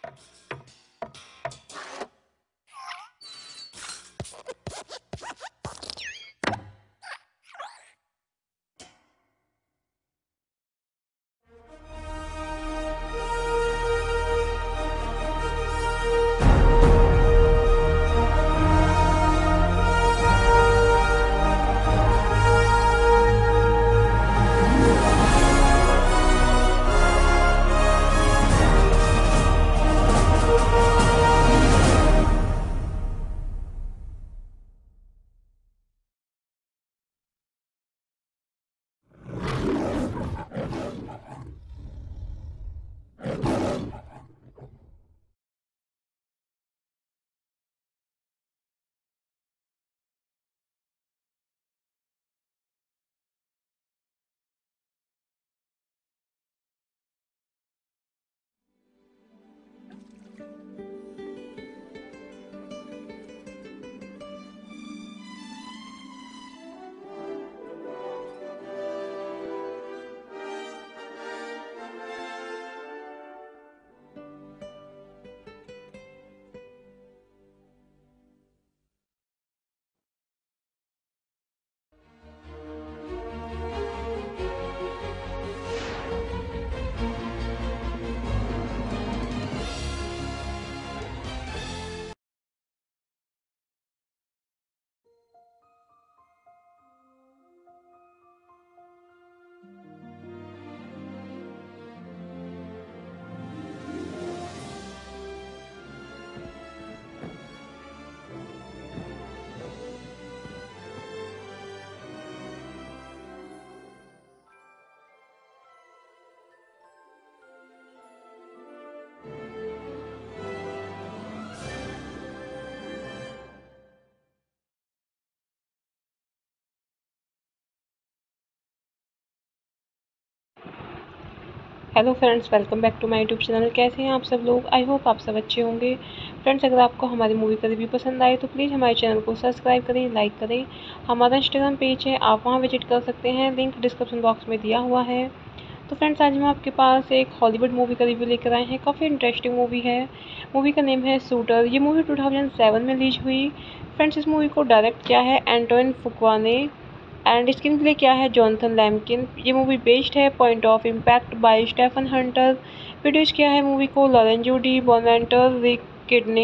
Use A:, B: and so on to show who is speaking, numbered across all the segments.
A: Hello friends, welcome back to my YouTube channel. कैसे हैं आप सब लोग? आई होप आप सब अच्छे होंगे। फ्रेंड्स, अगर आपको हमारी मूवी का रिव्यू पसंद आए तो प्लीज़ हमारे चैनल को सब्सक्राइब करें, लाइक करें। हमारा इंस्टाग्राम पेज है, आप वहां विजिट कर सकते हैं, लिंक डिस्क्रिप्शन बॉक्स में दिया हुआ है। तो फ्रेंड्स, आज हम आपके पास एक हॉलीवुड मूवी का रिव्यू लेकर आए हैं। काफ़ी इंटरेस्टिंग मूवी है। मूवी का नेम है शूटर। ये मूवी 2007 में रिलीज हुई। फ्रेंड्स, इस मूवी को डायरेक्ट किया है एंटोइन फुकवा ने एंड स्क्रीन प्ले किया है जॉनथन लैम्किन। ये मूवी बेस्ड है point of impact by Stephen Hunter. Produce किया है मूवी को Lorenzo di Bonaventura, Rick Kidney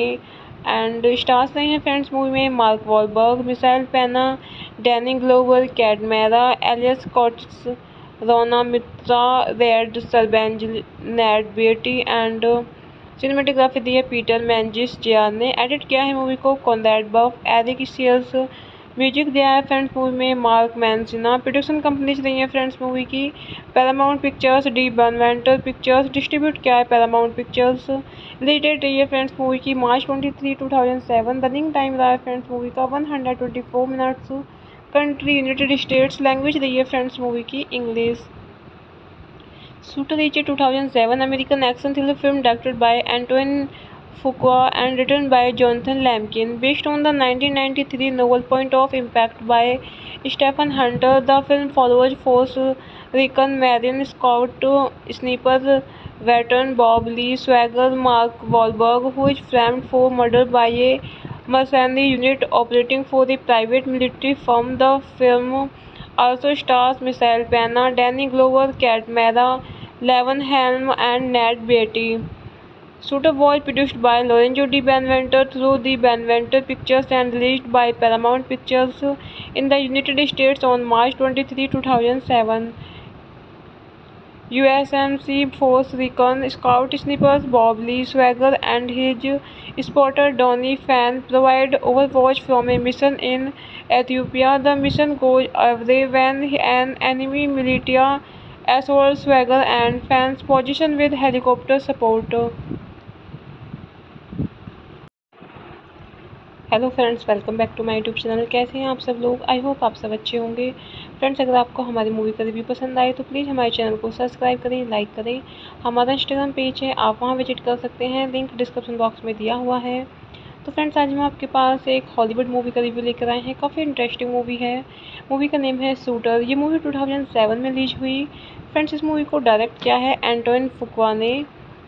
A: and stars रहे हैं फ्रेंड्स मूवी में मार्क वॉलबर्ग, मिसाइल पेना, Danny Glover, Kate Mara, Elias Koteas, Rhona Mitra, Rade सरबेंज, Ned Beatty and cinematography दी है Peter मैंजिस जियार ने। एडिट किया है मूवी को Conrad Buff, Eric Sears. Music दिया है फ्रेंड्स मूवी में मार्क मैंसिना। प्रोडक्शन कंपनीज रही है फ्रेंड्स मूवी की Paramount Pictures, di Bonaventura Pictures. Distribute किया है पैरामाउंट पिक्चर्स। रिलीज डेट रही है फ्रेंड्स मूवी की मार्च 23, 2007। रनिंग टाइम रहा है फ्रेंड्स मूवी का 124 minutes. Country United States. Language रही है फ्रेंड्स मूवी की English. Shooter is a 2007 American action thriller film directed by Antoine Fuqua and written by Jonathan Lambkin, based on the 1993 novel Point of Impact by Stephen Hunter. The film follows Force Recon Marine Scout sniper veteran Bob Lee Swagger Mark Wahlberg, who is framed for murder by a mercenary unit operating for the private military firm. The film also stars Michael Pena, Danny Glover, Kat Mehra, Levon Helm and Nat Beatty. Shooter was produced by Lorenzo Di Benventer through the Benventer Pictures and released by Paramount Pictures in the United States on March 23, 2007. USMC Force Recon Scout Snipers Bob Lee Swagger and his spotter Donnie Fan provide overwatch from a mission in Ethiopia. The mission goes awry when an enemy militia assaults Swagger and Fan's position with helicopter support. Hello friends, welcome back to my YouTube channel. कैसे हैं आप सब लोग? I hope आप सब अच्छे होंगे। Friends, अगर आपको हमारी मूवी का रिव्यू पसंद आए तो प्लीज़ हमारे चैनल को सब्सक्राइब करें, लाइक करें। हमारा इंस्टाग्राम पेज है, आप वहां विजिट कर सकते हैं, लिंक डिस्क्रिप्शन बॉक्स में दिया हुआ है। तो फ्रेंड्स, आज हम आपके पास एक हॉलीवुड मूवी का रिव्यू लेकर आए हैं। काफ़ी इंटरेस्टिंग मूवी है। मूवी का नेम है शूटर। ये मूवी 2007 में रिलीज हुई। फ्रेंड्स, इस मूवी को डायरेक्ट किया है एंटोइन फुकवा ने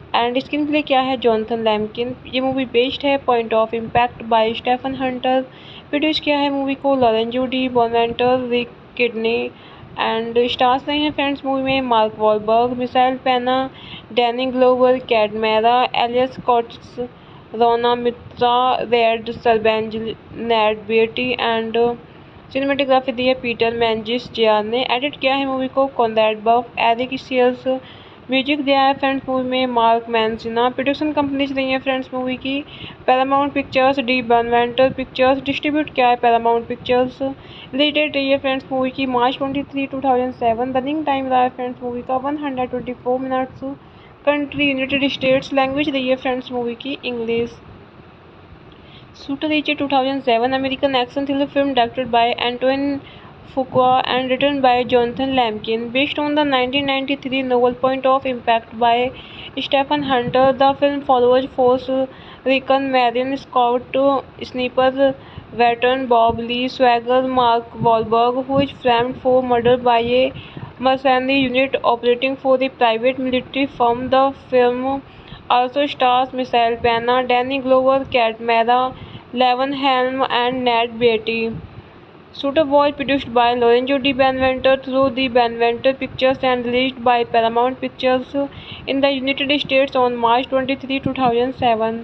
A: एंड स्क्रीन प्ले क्या है जॉनथन लैम्किन। ये मूवी बेस्ड है point of impact by Stephen Hunter. Produce किया है मूवी को Lorenzo di, Bonaventura, Rick Kidney. And stars रहे हैं फ्रेंड्स मूवी में मार्क वॉलबर्ग, मिसाइल पेना, Danny Glover, Kate Mara, Elias Koteas, Rhona Mitra, Rade सरबेंज, Ned Beatty. And cinematography दी है Peter मैंजिस जियार ने। एडिट किया है मूवी को Conrad Buff, Eric Sears. Music दिया है फ्रेंड्स मूवी में मार्क मैंसिना। प्रोडक्शन कंपनीज रही है फ्रेंड्स मूवी की Paramount Pictures, di Bonaventura Pictures. Distribute किया है पैरामाउंट पिक्चर्स। रिलीज डेट रही है फ्रेंड्स मूवी की मार्च 23, 2007। रनिंग टाइम रहा है फ्रेंड्स मूवी का 124 minutes. Country United States. Language रही है फ्रेंड्स मूवी की English. Shooter reached 2007 American action thriller film directed by Antoine Fuqua and written by Jonathan Lamkin, based on the 1993 novel Point of Impact by Stephen Hunter. The film follows Force Recon Marine Scout sniper veteran Bob Lee Swagger Mark Wahlberg, who is framed for murder by a mercenary unit operating for the private military firm. The film also stars Michael Pena, Danny Glover, Kat Mehra, Levon Helm, and Nat Beatty. Shooter was produced by Lorenzo Di Benventer through the Benventer Pictures and released by Paramount Pictures in the United States on March 23, 2007.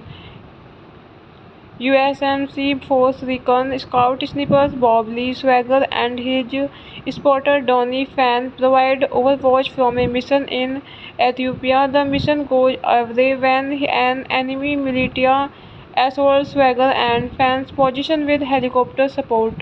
A: USMC Force Recon Scout Snipers Bob Lee Swagger and his spotter Donnie Fan provide overwatch from a mission in Ethiopia. The mission goes awry when an enemy militia assaults Swagger and Fan's position with helicopter support.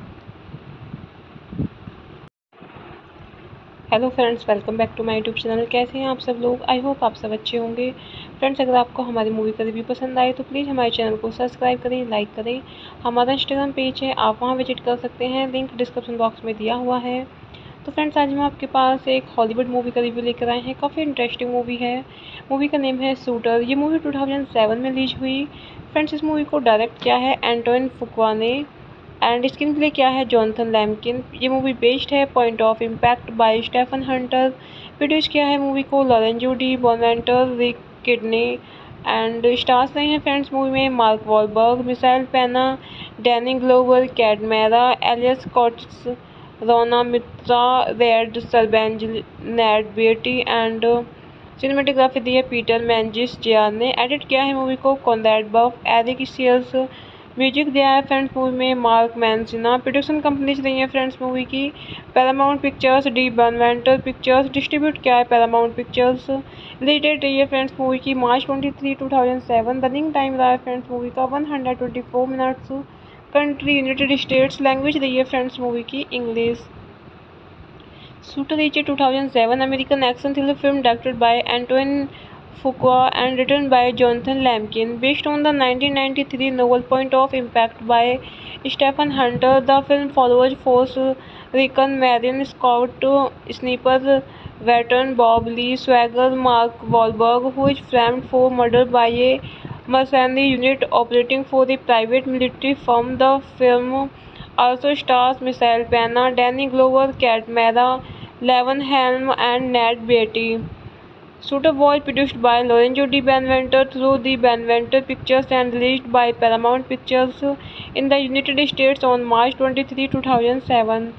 A: Hello friends, welcome back to my YouTube channel. कैसे हैं आप सब लोग? I hope आप सब अच्छे होंगे। Friends, अगर आपको हमारी मूवी का रिव्यू पसंद आए तो प्लीज़ हमारे चैनल को सब्सक्राइब करें, लाइक करें। हमारा इंस्टाग्राम पेज है, आप वहां विजिट कर सकते हैं, लिंक डिस्क्रिप्शन बॉक्स में दिया हुआ है। तो फ्रेंड्स, आज हम आपके पास एक हॉलीवुड मूवी का रिव्यू लेकर आए हैं। काफ़ी इंटरेस्टिंग मूवी है। मूवी का नेम है शूटर। ये मूवी 2007 में रिलीज हुई। फ्रेंड्स, इस मूवी को डायरेक्ट किया है एंटोइन फुकवा ने एंड स्क्रीन प्ले क्या है जॉनथन लैम्किन। ये मूवी बेस्ड है point of impact by Stephen Hunter. Produce किया है मूवी को Lorenzo di, Bonaventura, Rick Kidney. And stars रहे हैं फ्रेंड्स मूवी में मार्क वॉलबर्ग, मिसाइल पेना, Danny Glover, Kate Mara, Elias Koteas, Rhona Mitra, Rade सरबेंज, Ned Beatty. And cinematography दी है Peter मैंजिस जियार ने। एडिट किया है मूवी को Conrad Buff, Eric Sears. Music दिया है फ्रेंड्स मूवी में मार्क मैंसिना। प्रोडक्शन कंपनीज रही है फ्रेंड्स मूवी की Paramount Pictures, di Bonaventura Pictures. Distribute किया है पैरामाउंट पिक्चर्स। रिलीज डेट रही है फ्रेंड्स मूवी की मार्च 23, 2007। रनिंग टाइम रहा है फ्रेंड्स मूवी का 124 minutes. Country United States. Language रही है फ्रेंड्स मूवी की English. Shooter reached 2007 American action thriller film directed by Antoine Fuqua and written by Jonathan Lamkin, based on the 1993 novel Point of Impact by Stephen Hunter. The film follows Force Recon Marine Scout sniper veteran Bob Lee Swagger Mark Wahlberg, who is framed for murder by a mercenary unit operating for the private military firm. The film also stars Michael Pena, Danny Glover, Kat Mehra, Levon Helm, and Nat Beatty. Shooter was produced by Lorenzo Di Benventer through the Benventer Pictures and released by Paramount Pictures in the United States on March 23, 2007.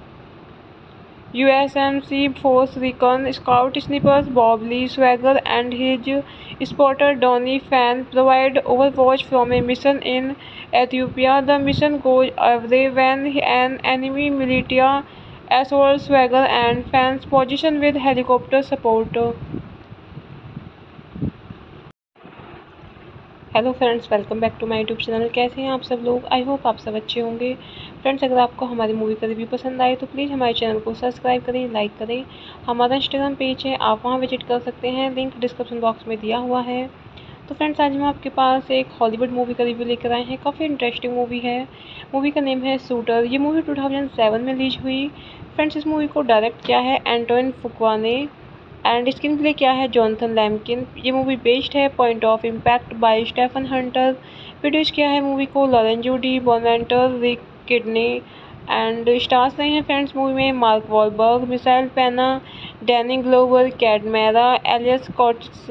A: USMC Force Recon Scout Snipers Bob Lee Swagger and his spotter Donnie Fan provide overwatch from a mission in Ethiopia. The mission goes awry when an enemy militia assaults Swagger and Fan's position with helicopter support. Hello friends, welcome back to my YouTube channel. कैसे हैं आप सब लोग? I hope आप सब अच्छे होंगे। Friends, अगर आपको हमारी मूवी का रिव्यू पसंद आए तो प्लीज़ हमारे चैनल को सब्सक्राइब करें, लाइक करें। हमारा इंस्टाग्राम पेज है, आप वहां विजिट कर सकते हैं, लिंक डिस्क्रिप्शन बॉक्स में दिया हुआ है। तो फ्रेंड्स, आज हम आपके पास एक हॉलीवुड मूवी का रिव्यू लेकर आए हैं। काफ़ी इंटरेस्टिंग मूवी है। मूवी का नेम है शूटर। ये मूवी 2007 में रिलीज हुई। फ्रेंड्स, इस मूवी को डायरेक्ट किया है एंटोइन फुकवा ने एंड स्क्रीन प्ले क्या है जॉनथन लैम्किन। ये मूवी बेस्ड है point of impact by Stephen Hunter. Produce किया है मूवी को Lorenzo di, Bonaventura, Rick Kidney. And stars रहे हैं फ्रेंड्स मूवी में मार्क वॉलबर्ग, मिसाइल पेना, Danny Glover, Kate Mara, Elias Koteas,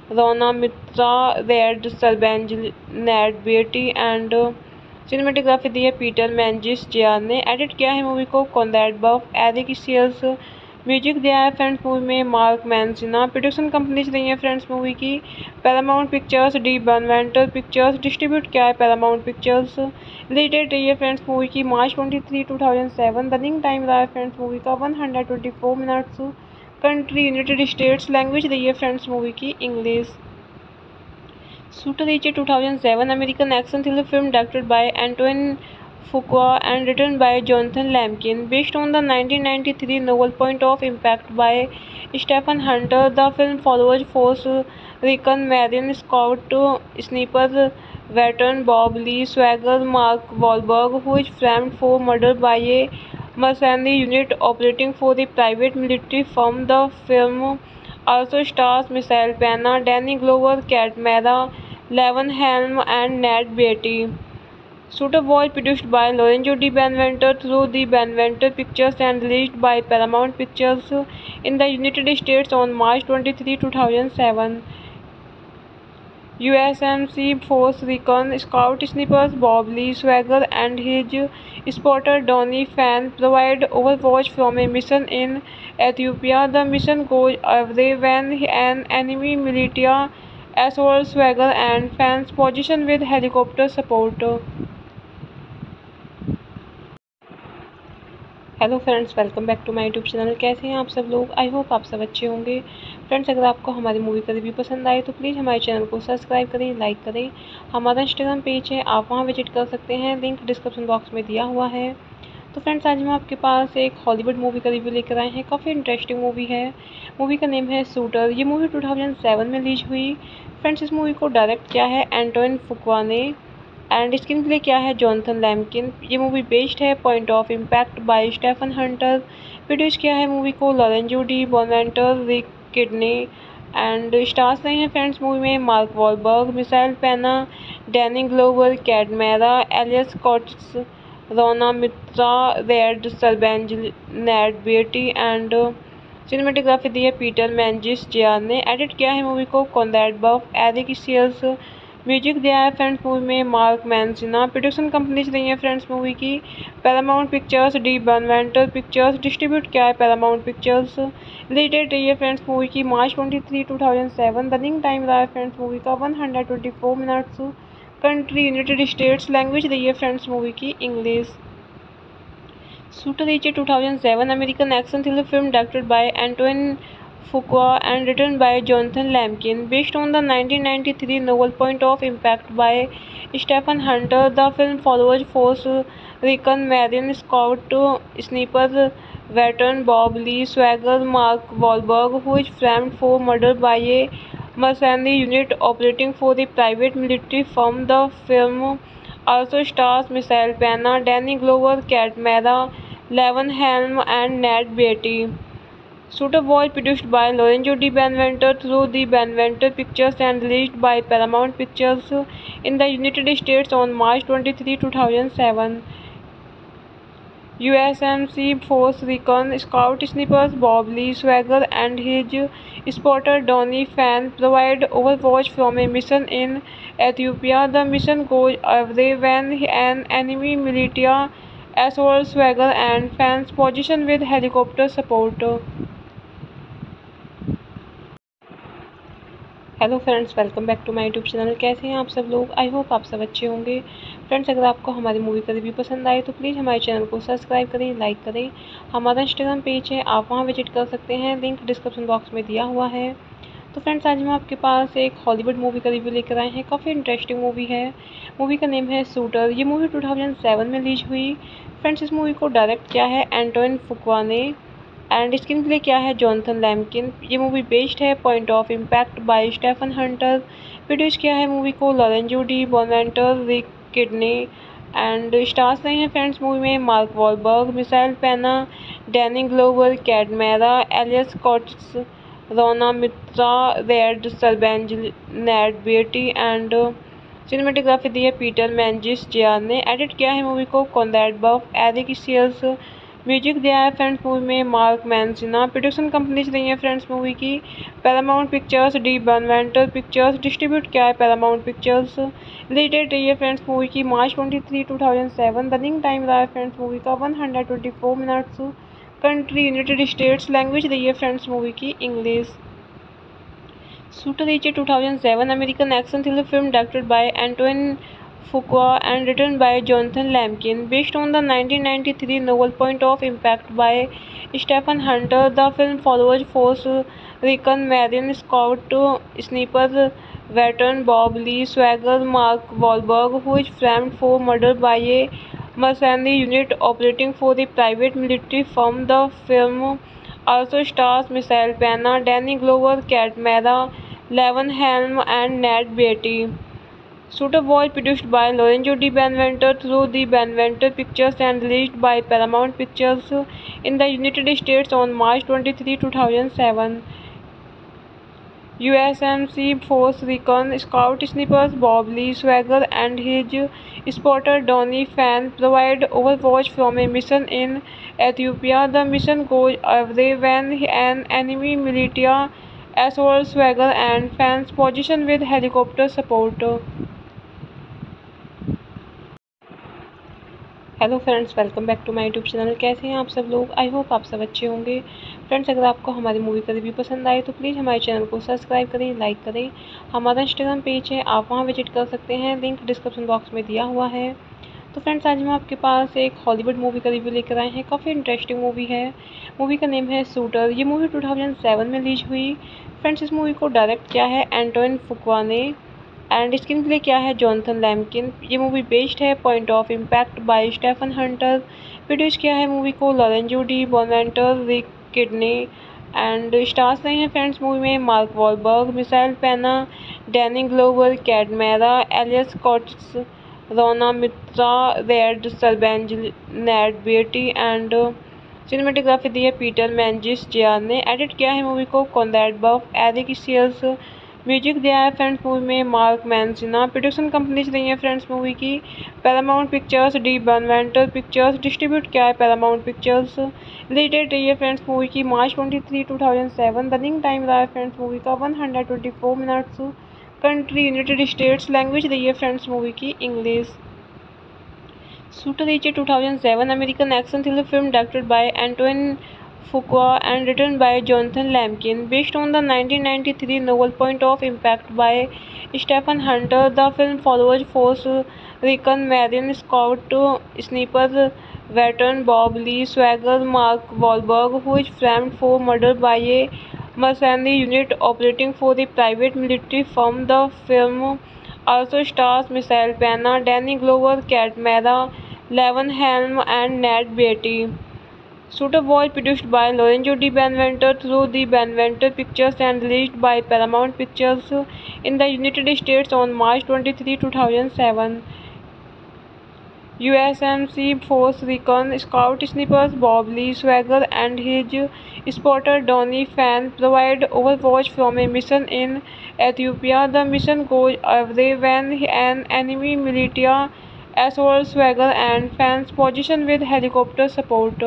A: Rhona Mitra, Rade सरबेंज, Ned Beatty and cinematography दी है Peter मैंजिस जियार ने। एडिट किया है मूवी को Conrad Buff, Eric Sears. Music दिया है फ्रेंड्स मूवी में मार्क मैंसिना। प्रोडक्शन कंपनीज रही है फ्रेंड्स मूवी की Paramount Pictures, di Bonaventura Pictures. Distribute किया है पैरामाउंट पिक्चर्स। रिलीज डेट रही है फ्रेंड्स मूवी की मार्च 23, 2007। रनिंग टाइम रहा है फ्रेंड्स मूवी का 124 minutes. Country United States. Language रही है फ्रेंड्स मूवी की English. Shooter reached 2007 American action thriller film directed by Antoine Fuqua and written by Jonathan Lamkin, based on the 1993 novel Point of Impact by Stephen Hunter. The film follows Force Recon Marine Scout sniper veteran Bob Lee Swagger Mark Wahlberg, who is framed for murder by a mercenary unit operating for the private military firm. The film also stars Michelle Pena, Danny Glover, Kat Mara, Levon Helm and Nat Beatty. Shooter was produced by Lorenzo Di Benventer through the Benventer Pictures and released by Paramount Pictures in the United States on March 23, 2007. USMC Force Recon Scout Snipers Bob Lee Swagger and his spotter Donnie Fan provide overwatch from a mission in Ethiopia. The mission goes awry when an enemy militia assaults Swagger and Fan's position with helicopter support. Hello friends, welcome back to my YouTube channel. कैसे हैं आप सब लोग? I hope आप सब अच्छे होंगे। Friends, अगर आपको हमारी मूवी का रिव्यू पसंद आए तो प्लीज़ हमारे चैनल को सब्सक्राइब करें, लाइक करें। हमारा इंस्टाग्राम पेज है, आप वहां विजिट कर सकते हैं, लिंक डिस्क्रिप्शन बॉक्स में दिया हुआ है। तो फ्रेंड्स, आज हम आपके पास एक हॉलीवुड मूवी का रिव्यू लेकर आए हैं। काफ़ी इंटरेस्टिंग मूवी है। मूवी का नेम है शूटर। ये मूवी 2007 में रिलीज हुई। फ्रेंड्स, इस मूवी को डायरेक्ट किया है एंटोइन फुकवा ने एंड स्क्रीन प्ले किया है जॉनथन लैम्किन। ये मूवी बेस्ड है point of impact by Stephen Hunter. Produce किया है मूवी को Lorenzo di Bonaventura, Rick Kidney and stars रहे हैं फ्रेंड्स मूवी में मार्क वॉलबर्ग, मिसाइल पेना, Danny Glover, Kate Mara, Elias Koteas, Rhona Mitra, Rade सरबेंज, Ned Beatty and cinematography दी है Peter मैंजिस जियार ने। एडिट किया है मूवी को Conrad Buff, Eric Sears. Music दिया है फ्रेंड्स मूवी में मार्क मैंसिना। प्रोडक्शन कंपनीज रही है फ्रेंड्स मूवी की Paramount Pictures, di Bonaventura Pictures. Distribute किया है पैरामाउंट पिक्चर्स। रिलीज डेट रही है फ्रेंड्स मूवी की मार्च 23, 2007। रनिंग टाइम रहा है फ्रेंड्स मूवी का 124 minutes. Country United States. Language रही है फ्रेंड्स मूवी की English. Shooter reached 2007 American action thriller film directed by Antoine Fuqua and written by Jonathan Lamkin, based on the 1993 novel Point of Impact by Stephen Hunter. The film follows Force Recon Marine Scout sniper veteran Bob Lee Swagger Mark Wahlberg, who is framed for murder by a mercenary unit operating for the private military firm. The film also stars Michelle Pena, Danny Glover, Kat Mara, Levon Helm and Nat Beatty. Shooter was produced by Lorenzo Di Benventer through the Benventer Pictures and released by Paramount Pictures in the United States on March 23, 2007. USMC Force Recon Scout Snipers Bob Lee Swagger and his spotter Donnie Fan provide overwatch from a mission in Ethiopia. The mission goes awry when an enemy militia assaults Swagger and Fan's position with helicopter support. Hello friends, welcome back to my YouTube channel. कैसे हैं आप सब लोग? I hope आप सब अच्छे होंगे। Friends, अगर आपको हमारी मूवी का रिव्यू पसंद आए तो प्लीज़ हमारे चैनल को सब्सक्राइब करें, लाइक करें। हमारा इंस्टाग्राम पेज है, आप वहां विजिट कर सकते हैं, लिंक डिस्क्रिप्शन बॉक्स में दिया हुआ है। तो फ्रेंड्स, आज हम आपके पास एक हॉलीवुड मूवी का रिव्यू लेकर आए हैं। काफ़ी इंटरेस्टिंग मूवी है। मूवी का नेम है शूटर। ये मूवी 2007 में रिलीज हुई। फ्रेंड्स, इस मूवी को डायरेक्ट किया है एंटोइन फुकवा ने एंड स्क्रीन प्ले किया है जॉनथन लैम्किन। ये मूवी बेस्ड है point of impact by Stephen Hunter. Produce किया है मूवी को Lorenzo di Bonaventura, Rick Kidney and stars रहे हैं फ्रेंड्स मूवी में मार्क वॉलबर्ग, मिसाइल पेना, Danny Glover, Kate Mara, Elias Koteas, Rhona Mitra, Rade सरबेंज, Ned Beatty and cinematography दी है Peter मैंजिस जियार ने। एडिट किया है मूवी को Conrad Buff, Eric Sears. Music दिया है फ्रेंड्स मूवी में मार्क मैंसिना। प्रोडक्शन कंपनीज रही है फ्रेंड्स मूवी की Paramount Pictures, di Bonaventura Pictures. Distribute किया है पैरामाउंट पिक्चर्स। रिलीज डेट रही है फ्रेंड्स मूवी की मार्च 23, 2007। रनिंग टाइम रहा है फ्रेंड्स मूवी का 124 minutes. Country United States. Language रही है फ्रेंड्स मूवी की English. Shooter reached 2007 American action thriller film directed by Antoine Fuqua and written by Jonathan Lamkin. Based on the 1993 novel Point of Impact by Stephen Hunter, the film follows Force Recon Marine Scout sniper veteran Bob Lee Swagger Mark Wahlberg, who is framed for murder by a mercenary unit operating for the private military firm. The film also stars Michelle Pena, Danny Glover, Kat Mara, Levon Helm, and Ned Beatty. Shooter was produced by Lorenzo Di Benventer through the Benventer Pictures and released by Paramount Pictures in the United States on March 23, 2007. USMC Force Recon Scout Snipers Bob Lee Swagger and his spotter Donnie Fan provide overwatch from a mission in Ethiopia. The mission goes awry when an enemy militia assaults Swagger and Fan's position with helicopter support. Hello friends, welcome back to my YouTube channel. कैसे हैं आप सब लोग? I hope आप सब अच्छे होंगे। Friends, अगर आपको हमारी मूवी का रिव्यू पसंद आए तो प्लीज़ हमारे चैनल को सब्सक्राइब करें, लाइक करें। हमारा इंस्टाग्राम पेज है, आप वहां विजिट कर सकते हैं, लिंक डिस्क्रिप्शन बॉक्स में दिया हुआ है। तो फ्रेंड्स, आज हम आपके पास एक हॉलीवुड मूवी का रिव्यू लेकर आए हैं। काफ़ी इंटरेस्टिंग मूवी है। मूवी का नेम है शूटर। ये मूवी 2007 में रिलीज हुई। फ्रेंड्स, इस मूवी को डायरेक्ट किया है एंटोइन फुकवा ने एंड स्क्रीन प्ले किया है जॉनथन लैम्किन। ये मूवी बेस्ड है point of impact by Stephen Hunter. Produce किया है मूवी को Lorenzo di Bonaventura, Rick Kidney and stars रहे हैं फ्रेंड्स मूवी में मार्क वॉलबर्ग, मिसाइल पेना, Danny Glover, Kate Mara, Elias Koteas, Rhona Mitra, Rade सरबेंज, नेड बेटी and cinematography दी है पीटर मैंजिस जियार ने। एडिट किया है मूवी को Conrad Buff, Eric Sears. Music दिया है फ्रेंड्स मूवी में मार्क मैंसिना। प्रोडक्शन कंपनीज रही है फ्रेंड्स मूवी की Paramount Pictures, di Bonaventura Pictures. Distribute किया है पैरामाउंट पिक्चर्स। रिलीज डेट रही है फ्रेंड्स मूवी की मार्च 23, 2007। रनिंग टाइम रहा है फ्रेंड्स मूवी का 124 minutes. Country United States. Language रही है फ्रेंड्स मूवी की English. Shooter reached 2007 American action thriller film directed by Antoine Fuqua and written by Jonathan Lamkin. Based on the 1993 novel Point of Impact by Stephen Hunter, the film follows Force Recon Marine Scout sniper veteran Bob Lee Swagger Mark Wahlberg, who is framed for murder by a mercenary unit operating for the private military firm. The film also stars Michelle Pena, Danny Glover, Kat Mara, Levon Helm, and Ned Beatty. Shooter was produced by Lorenzo Di Benventer through the Benventer Pictures and released by Paramount Pictures in the United States on March 23, 2007. USMC Force Recon Scout Snipers Bob Lee Swagger and his spotter Donnie Fan provide overwatch from a mission in Ethiopia. The mission goes awry when an enemy militia assaults Swagger and Fan's position with helicopter support.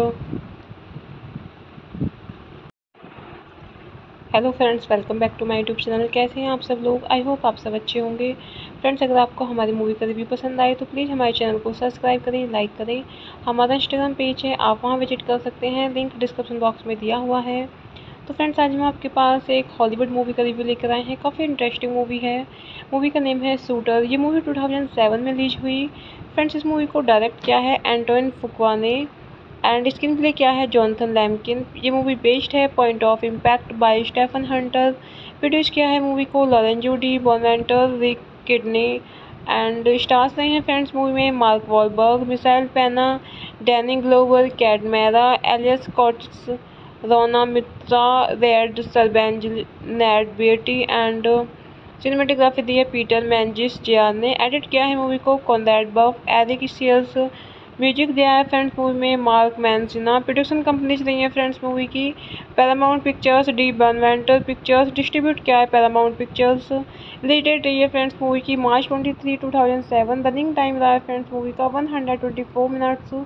A: Hello friends, welcome back to my YouTube channel. कैसे हैं आप सब लोग? I hope आप सब अच्छे होंगे। Friends, अगर आपको हमारी मूवी का रिव्यू पसंद आए तो प्लीज़ हमारे चैनल को सब्सक्राइब करें, लाइक करें। हमारा इंस्टाग्राम पेज है, आप वहां विजिट कर सकते हैं, लिंक डिस्क्रिप्शन बॉक्स में दिया हुआ है। तो फ्रेंड्स, आज हम आपके पास एक हॉलीवुड मूवी का रिव्यू लेकर आए हैं। काफ़ी इंटरेस्टिंग मूवी है। मूवी का नेम है शूटर। ये मूवी 2007 में रिलीज हुई। फ्रेंड्स, इस मूवी को डायरेक्ट किया है एंटोइन फुकवा ने एंड स्क्रीन प्ले किया है जॉनथन लैम्किन। ये मूवी बेस्ड है point of impact by Stephen Hunter. Produce किया है मूवी को Lorenzo di Bonaventura, Rick Kidney and stars रहे हैं फ्रेंड्स मूवी में मार्क वॉलबर्ग, मिसाइल पेना, Danny Glover, Kate Mara, Elias Koteas, Rhona Mitra, Rade सरबेंज, नेड बेटी and cinematography दी है पीटर मैंजिस जियार ने। एडिट किया है मूवी को Conrad Buff, Eric Sears. Music दिया है फ्रेंड्स मूवी में मार्क मैंसिना। प्रोडक्शन कंपनीज रही है फ्रेंड्स मूवी की Paramount Pictures, di Bonaventura Pictures. Distribute किया है पैरामाउंट पिक्चर्स। रिलीज डेट रही है फ्रेंड्स मूवी की मार्च 23, 2007। रनिंग टाइम रहा है फ्रेंड्स मूवी का 124 minutes.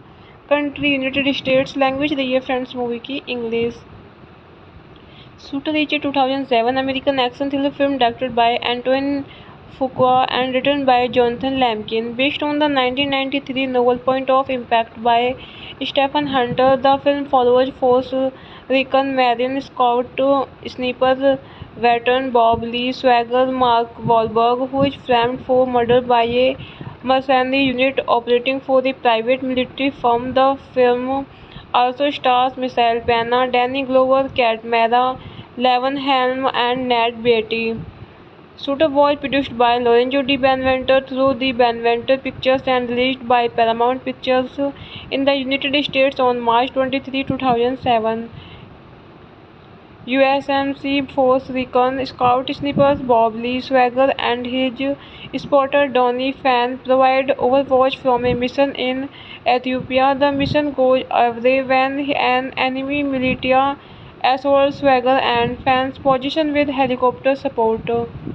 A: Country United States. Language रही है फ्रेंड्स मूवी की English. Shooter is a 2007 American action thriller film directed by Antoine Fuqua and written by Jonathan Lamkin, based on the 1993 novel Point of Impact by Stephen Hunter. The film follows Force Recon Marine Scout sniper veteran Bob Lee Swagger Mark Wahlberg, who is framed for murder by a mercenary unit operating for the private military firm. The film also stars Michelle Pena, Danny Glover, Kat Mara, Levin Helm, and Ned Beatty. Shooter was produced by Lorenzo Di Benventer through the Benventer Pictures and released by Paramount Pictures in the United States on March 23, 2007. USMC Force Recon Scout Snipers Bob Lee Swagger and his spotter Donnie Fan provide overwatch from a mission in Ethiopia. The mission goes awry when an enemy militia assaults Swagger and Fan's position with helicopter support.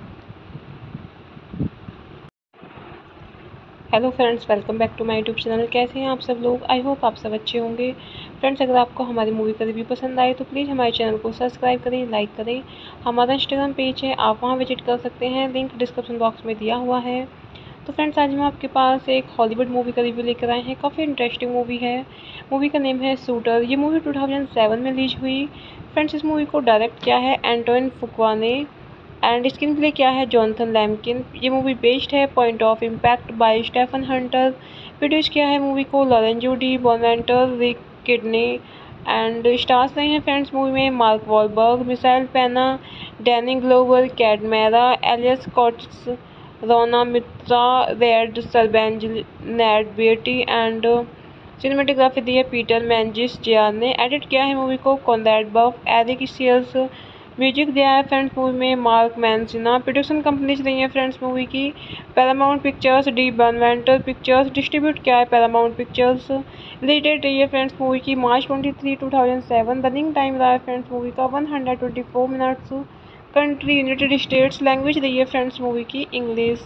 A: Hello friends, welcome back to my YouTube channel. कैसे हैं आप सब लोग? I hope आप सब अच्छे होंगे। Friends, अगर आपको हमारी मूवी का रिव्यू पसंद आए तो प्लीज़ हमारे चैनल को सब्सक्राइब करें, लाइक करें। हमारा इंस्टाग्राम पेज है, आप वहां विजिट कर सकते हैं, लिंक डिस्क्रिप्शन बॉक्स में दिया हुआ है। तो फ्रेंड्स, आज हम आपके पास एक हॉलीवुड मूवी का रिव्यू लेकर आए हैं। काफ़ी इंटरेस्टिंग मूवी है। मूवी का नेम है शूटर। ये मूवी 2007 में रिलीज हुई। फ्रेंड्स, इस मूवी को डायरेक्ट किया है एंटोइन फुकवा ने एंड स्क्रीन प्ले किया है जॉनथन लैम्किन। ये मूवी बेस्ड है point of impact by Stephen Hunter. Produce किया है मूवी को Lorenzo di Bonaventura, Rick Kidney and stars रहे हैं फ्रेंड्स मूवी में मार्क वॉलबर्ग, मिसाइल पेना, Danny Glover, Kate Mara, Elias Koteas, Rhona Mitra, Rade सरबेंज, नेड बेटी and cinematography दी है पीटर मैंजिस जियार ने। एडिट किया है मूवी को Conrad Buff, Eric Sears. Music दिया है फ्रेंड्स मूवी में मार्क मैंसिना। प्रोडक्शन कंपनीज रही है फ्रेंड्स मूवी की Paramount Pictures, di Bonaventura Pictures. Distribute किया है पैरामाउंट पिक्चर्स। रिलीज डेट रही है फ्रेंड्स मूवी की मार्च 23, 2007। रनिंग टाइम रहा है फ्रेंड्स मूवी का 124 minutes. Country United States. Language रही है फ्रेंड्स मूवी की English.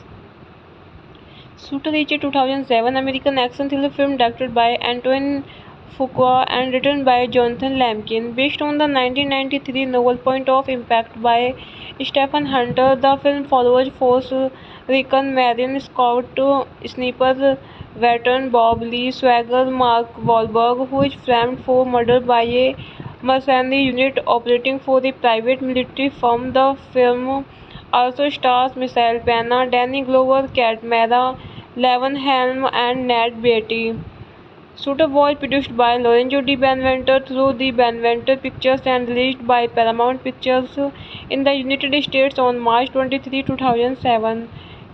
A: Shooter is a 2007 American action thriller film directed by Antoine Fuqua and written by Jonathan Lamkin, based on the 1993 novel Point of Impact by Stephen Hunter. The film follows Force Recon Marine Scout sniper veteran Bob Lee Swagger Mark Wahlberg, who is framed for murder by a mercenary unit operating for the private military firm. The film also stars Michelle Pena, Danny Glover, Kat Mara, Levin Helm, and Ned Beatty. Shooter was produced by Lorenzo Di Benventer through the Benventer Pictures and released by Paramount Pictures in the United States on March 23, 2007.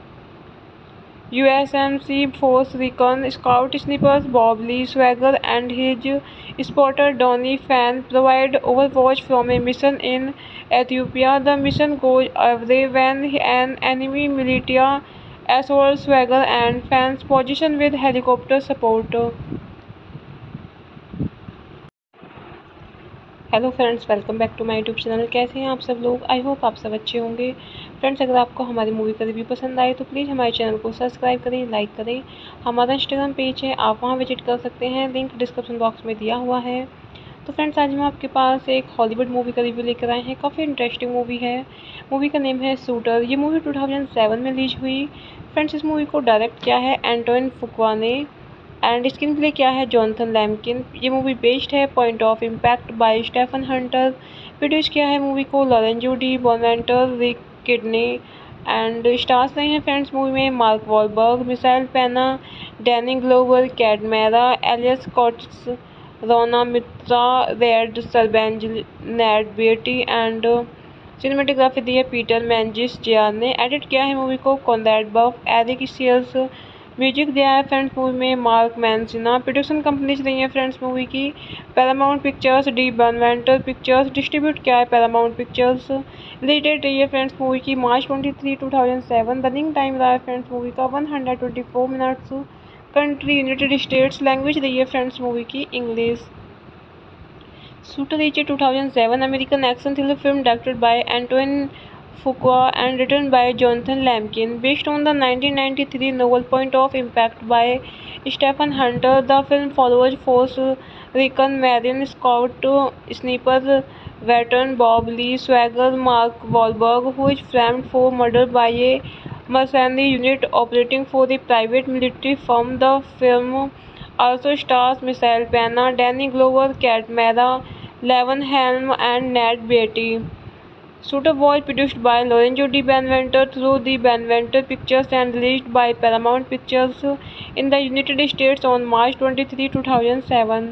A: USMC Force Recon Scout Snipers Bob Lee Swagger and his spotter Donnie Fan provide overwatch from a mission in Ethiopia. The mission goes awry when an enemy militia assaults Swagger and Fan's position with helicopter support. Hello friends, welcome back to my YouTube channel. कैसे हैं आप सब लोग? I hope आप सब अच्छे होंगे। Friends, अगर आपको हमारी मूवी का रिव्यू पसंद आए तो प्लीज़ हमारे चैनल को सब्सक्राइब करें, लाइक करें। हमारा इंस्टाग्राम पेज है, आप वहां विजिट कर सकते हैं, लिंक डिस्क्रिप्शन बॉक्स में दिया हुआ है। तो फ्रेंड्स, आज हम आपके पास एक हॉलीवुड मूवी का रिव्यू लेकर आए हैं। काफ़ी इंटरेस्टिंग मूवी है। मूवी का नेम है शूटर। ये मूवी 2007 में रिलीज हुई। फ्रेंड्स, इस मूवी को डायरेक्ट किया है एंटोइन फुकवा ने एंड स्क्रीन प्ले किया है जॉनथन लैम्किन। ये मूवी बेस्ड है point of impact by Stephen Hunter. Produce किया है मूवी को Lorenzo di Bonaventura, Rick Kidney and stars रहे हैं फ्रेंड्स मूवी में मार्क वॉलबर्ग, मिसाइल पेना, Danny Glover, Kate Mara, Elias Koteas, Rhona Mitra, Rade सरबेंज, नेड बेटी and cinematography दी है पीटर मैंजिस जियार ने। एडिट किया है मूवी को Conrad Buff, Eric Sears. Music दिया है फ्रेंड्स मूवी में मार्क मैंसिना। प्रोडक्शन कंपनीज रही है फ्रेंड्स मूवी की Paramount Pictures, di Bonaventura Pictures. Distribute किया है पैरामाउंट पिक्चर्स। रिलीज डेट रही है फ्रेंड्स मूवी की मार्च 23, 2007। रनिंग टाइम रहा है फ्रेंड्स मूवी का 124 minutes. Country United States. Language रही है फ्रेंड्स मूवी की English. Shooter is a 2007 American action thriller film directed by Antoine Fuqua and written by Jonathan Lamkin. Based on the 1993 novel Point of Impact by Stephen Hunter, the film follows Force Recon Marine Scout sniper veteran Bob Lee Swagger Mark Wahlberg, who is framed for murder by a mercenary unit operating for the private military firm. The film also stars Michelle Pena, Danny Glover, Kat Mara, Levon Helm, and Ned Beatty. Shooter was produced by Lorenzo Di Benventer through the Benventer Pictures and released by Paramount Pictures in the United States on March 23, 2007.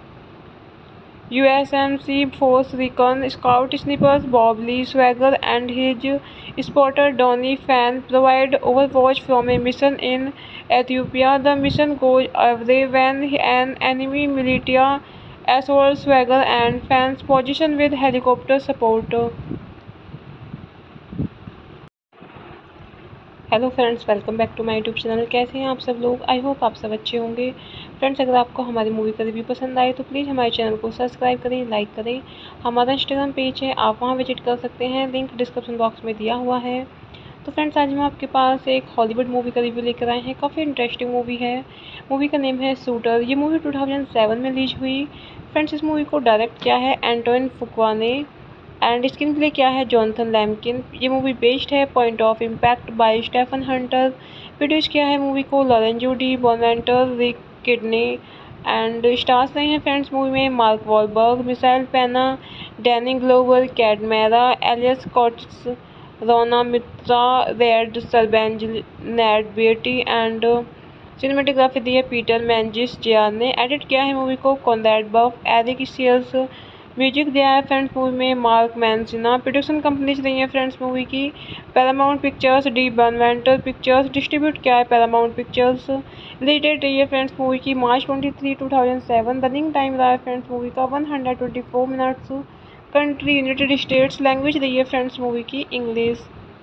A: USMC Force Recon Scout Snipers Bob Lee Swagger and his spotter Donnie Fan provide overwatch from a mission in Ethiopia. The mission goes awry when an enemy militia assaults Swagger and Fan's position with helicopter support. Hello friends, welcome back to my YouTube channel. कैसे हैं आप सब लोग? I hope आप सब अच्छे होंगे। Friends, अगर आपको हमारी मूवी का रिव्यू पसंद आए तो प्लीज़ हमारे चैनल को सब्सक्राइब करें, लाइक करें। हमारा इंस्टाग्राम पेज है, आप वहां विजिट कर सकते हैं, लिंक डिस्क्रिप्शन बॉक्स में दिया हुआ है। तो फ्रेंड्स, आज हम आपके पास एक हॉलीवुड मूवी का रिव्यू लेकर आए हैं। काफ़ी इंटरेस्टिंग मूवी है। मूवी का नेम है शूटर। ये मूवी 2007 में रिलीज हुई। फ्रेंड्स, इस मूवी को डायरेक्ट किया है एंटोइन फुक्वा ने एंड स्क्रीन प्ले किया है जॉनथन लैम्किन। ये मूवी बेस्ड है point of impact by Stephen Hunter. Produce किया है मूवी को Lorenzo di Bonaventura, Rick Kidney and stars रहे हैं फ्रेंड्स मूवी में मार्क वॉलबर्ग, मिसाइल पेना, Danny Glover, Kate Mara, Elias Koteas, Rhona Mitra, Rade सरबेंज, नेड बेटी and cinematography दी है पीटर मैंजिस जियार ने। एडिट किया है मूवी को Conrad Buff, Eric Sears. Music दिया है फ्रेंड्स मूवी में मार्क मैंसिना। प्रोडक्शन कंपनीज रही है फ्रेंड्स मूवी की Paramount Pictures, di Bonaventura Pictures. Distribute किया है पैरामाउंट पिक्चर्स। रिलीज डेट रही है फ्रेंड्स मूवी की मार्च 23, 2007। रनिंग टाइम रहा है फ्रेंड्स मूवी का 124 minutes. Country United States. Language रही है फ्रेंड्स मूवी की English.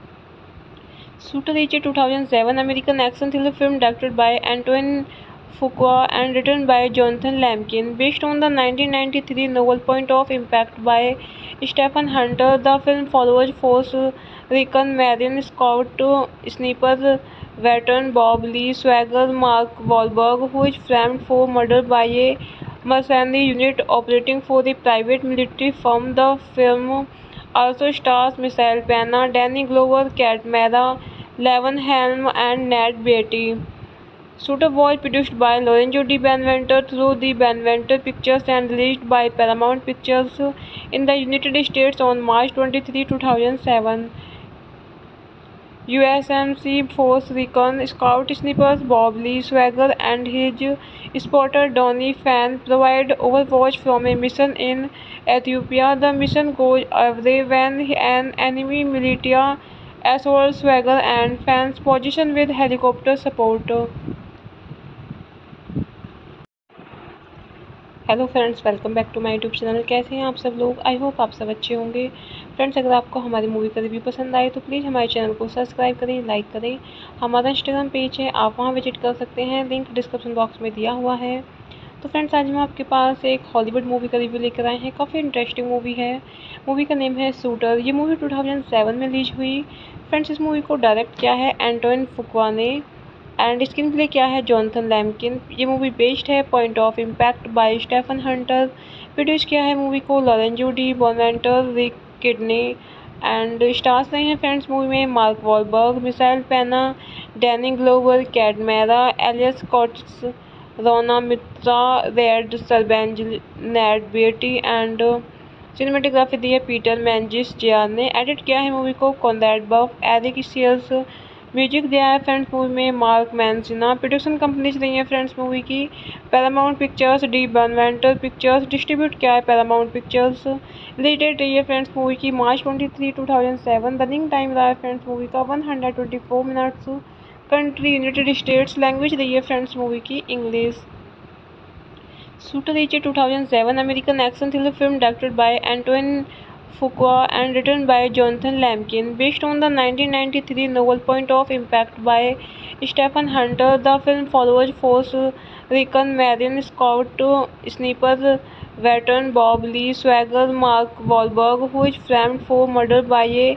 A: Shooter is 2007 American action thriller film directed by Antoine Fuqua and written by Jonathan Lamkin. Based on the 1993 novel Point of Impact by Stephen Hunter, the film follows Force Recon Marine Scout sniper veteran Bob Lee Swagger Mark Wahlberg, who is framed for murder by a mercenary unit operating for the private military firm. The film also stars Michelle Pena, Danny Glover, Kat Mara, Levon Helm, and Ned Beatty. Shooter was produced by Lorenzo Di Benventer through the Benventer Pictures and released by Paramount Pictures in the United States on March 23, 2007. USMC Force Recon Scout Snipers Bob Lee Swagger and his spotter Donnie Fan provide overwatch from a mission in Ethiopia. The mission goes awry when an enemy militia assaults Swagger and Fan's position with helicopter support. Hello friends, welcome back to my YouTube channel. कैसे हैं आप सब लोग? I hope आप सब अच्छे होंगे। Friends, अगर आपको हमारी मूवी का रिव्यू पसंद आए तो प्लीज़ हमारे चैनल को सब्सक्राइब करें, लाइक करें। हमारा इंस्टाग्राम पेज है, आप वहां विजिट कर सकते हैं, लिंक डिस्क्रिप्शन बॉक्स में दिया हुआ है। तो फ्रेंड्स, आज हम आपके पास एक हॉलीवुड मूवी का रिव्यू लेकर आए हैं। काफ़ी इंटरेस्टिंग मूवी है। मूवी का नेम है शूटर। ये मूवी 2007 में रिलीज हुई। फ्रेंड्स, इस मूवी को डायरेक्ट किया है एंटोइन फुक्वा ने एंड स्क्रीन प्ले किया है जॉनथन लैम्किन। ये मूवी बेस्ड है point of impact by Stephen Hunter. Produce किया है मूवी को Lorenzo di Bonaventura, Rick Kidney and stars रहे हैं फ्रेंड्स मूवी में मार्क वॉलबर्ग, मिसाइल पेना, Danny Glover, Kate Mara, Elias Koteas, Rhona Mitra, Rade सरबेंज, नेड बेटी and cinematography दी है पीटर मैंजिस जियार ने। एडिट किया है मूवी को Conrad Buff, Eric Sears. Music दिया है फ्रेंड्स मूवी में मार्क मैंसिना। प्रोडक्शन कंपनीज रही है फ्रेंड्स मूवी की Paramount Pictures, di Bonaventura Pictures. Distribute किया है पैरामाउंट पिक्चर्स। रिलीज डेट रही है फ्रेंड्स मूवी की मार्च 23, 2007। रनिंग टाइम रहा है फ्रेंड्स मूवी का 124 minutes. Country United States. Language रही है फ्रेंड्स मूवी की English. Shooter is 2007 American action thriller film directed by Antoine Fuqua and written by Jonathan Lamkin. Based on the 1993 novel Point of Impact by Stephen Hunter, the film follows Force Recon Marine Scout sniper veteran Bob Lee Swagger Mark Wahlberg, who is framed for murder by a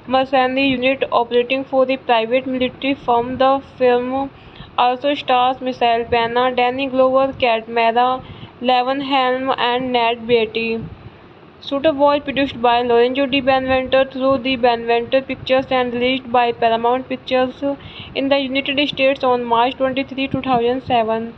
A: mercenary unit operating for the private military firm. The film also stars Michelle Pena, Danny Glover, Kat Mara, Levon Helm, and Ned Beatty. Sutter was produced by Lorenzo Di Benvento through the Benvento Pictures and released by Paramount Pictures in the United States on March 23, 2007.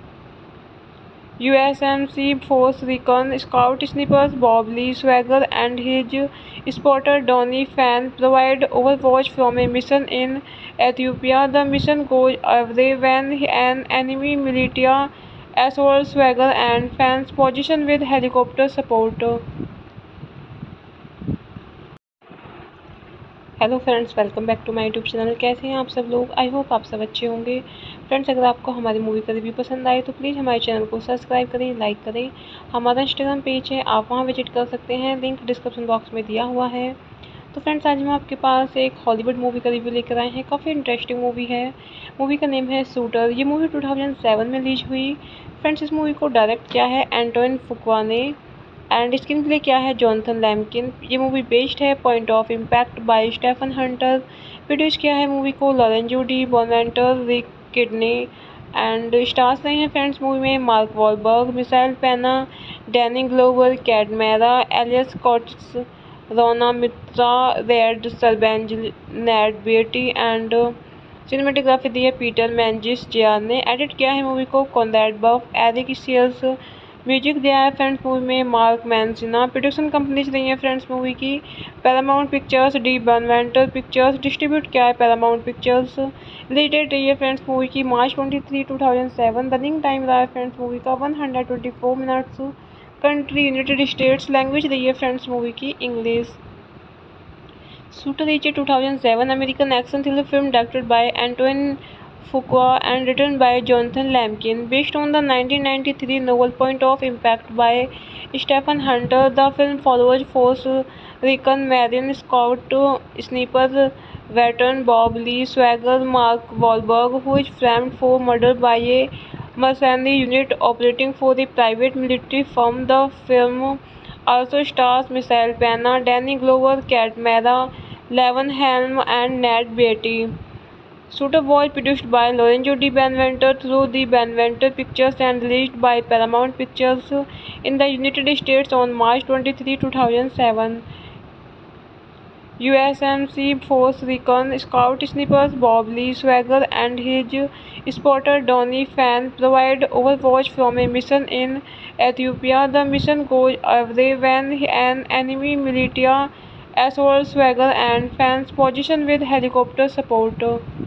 A: USMC Force Recon Scout Snipers Bob Lee Swagger and his spotter Donnie Fan provide overwatch from a mission in Ethiopia. The mission goes awry when an enemy militia assaults Swagger and Fan's position with helicopter support. Hello friends, welcome back to my YouTube channel. कैसे हैं आप सब लोग? I hope आप सब अच्छे होंगे। Friends, अगर आपको हमारी मूवी का रिव्यू पसंद आए तो प्लीज़ हमारे चैनल को सब्सक्राइब करें, लाइक करें। हमारा इंस्टाग्राम पेज है, आप वहां विजिट कर सकते हैं, लिंक डिस्क्रिप्शन बॉक्स में दिया हुआ है। तो फ्रेंड्स, आज हम आपके पास एक हॉलीवुड मूवी का रिव्यू लेकर आए हैं। काफ़ी इंटरेस्टिंग मूवी है। मूवी का नेम है शूटर। ये मूवी 2007 में रिलीज हुई। फ्रेंड्स, इस मूवी को डायरेक्ट किया है एंटोइन फुक्वा ने एंड स्क्रीन प्ले किया है जॉनथन लैम्किन। ये मूवी बेस्ड है point of impact by Stephen Hunter. Produce किया है मूवी को Lorenzo di Bonaventura, Rick Kidney and stars रहे हैं फ्रेंड्स मूवी में मार्क वॉलबर्ग, मिसाइल पेना, Danny Glover, Kate Mara, Elias Koteas, Rhona Mitra, Rade सरबेंज, नेड बेटी and cinematography दी है पीटर मैंजिस जियार ने। एडिट किया है मूवी को Conrad Buff, Eric Sears. Music दिया है फ्रेंड्स मूवी में मार्क मैंसिना। प्रोडक्शन कंपनीज रही है फ्रेंड्स मूवी की Paramount Pictures, di Bonaventura Pictures. Distribute किया है पैरामाउंट पिक्चर्स। रिलीज डेट रही है फ्रेंड्स मूवी की मार्च 23, 2007। रनिंग टाइम रहा है फ्रेंड्स मूवी का 124 minutes. Country United States. Language रही है फ्रेंड्स मूवी की English. Shooter is a 2007 American action thriller film directed by Antoine Fuqua and written by Jonathan Lambkin, based on the 1993 novel Point of Impact by Stephen Hunter. The film follows Force Recon Marine Scout Sniper veteran Bob Lee Swagger, Mark Wahlberg, who is framed for murder by a mercenary unit operating for the private military firm. The film also stars Michelle Pena, Danny Glover, Kat Mara, Levon Helm, and Ned Beatty. Shooter was produced by Lorenzo Di Benvento through the Benvento Pictures and released by Paramount Pictures in the United States on March 23, 2007. USMC Force Recon Scout Snipers Bob Lee Swagger and his spotter Donnie Fan provide overwatch from a mission in Ethiopia. The mission goes awry when an enemy militia assaults Swagger and Fan's position with helicopter support.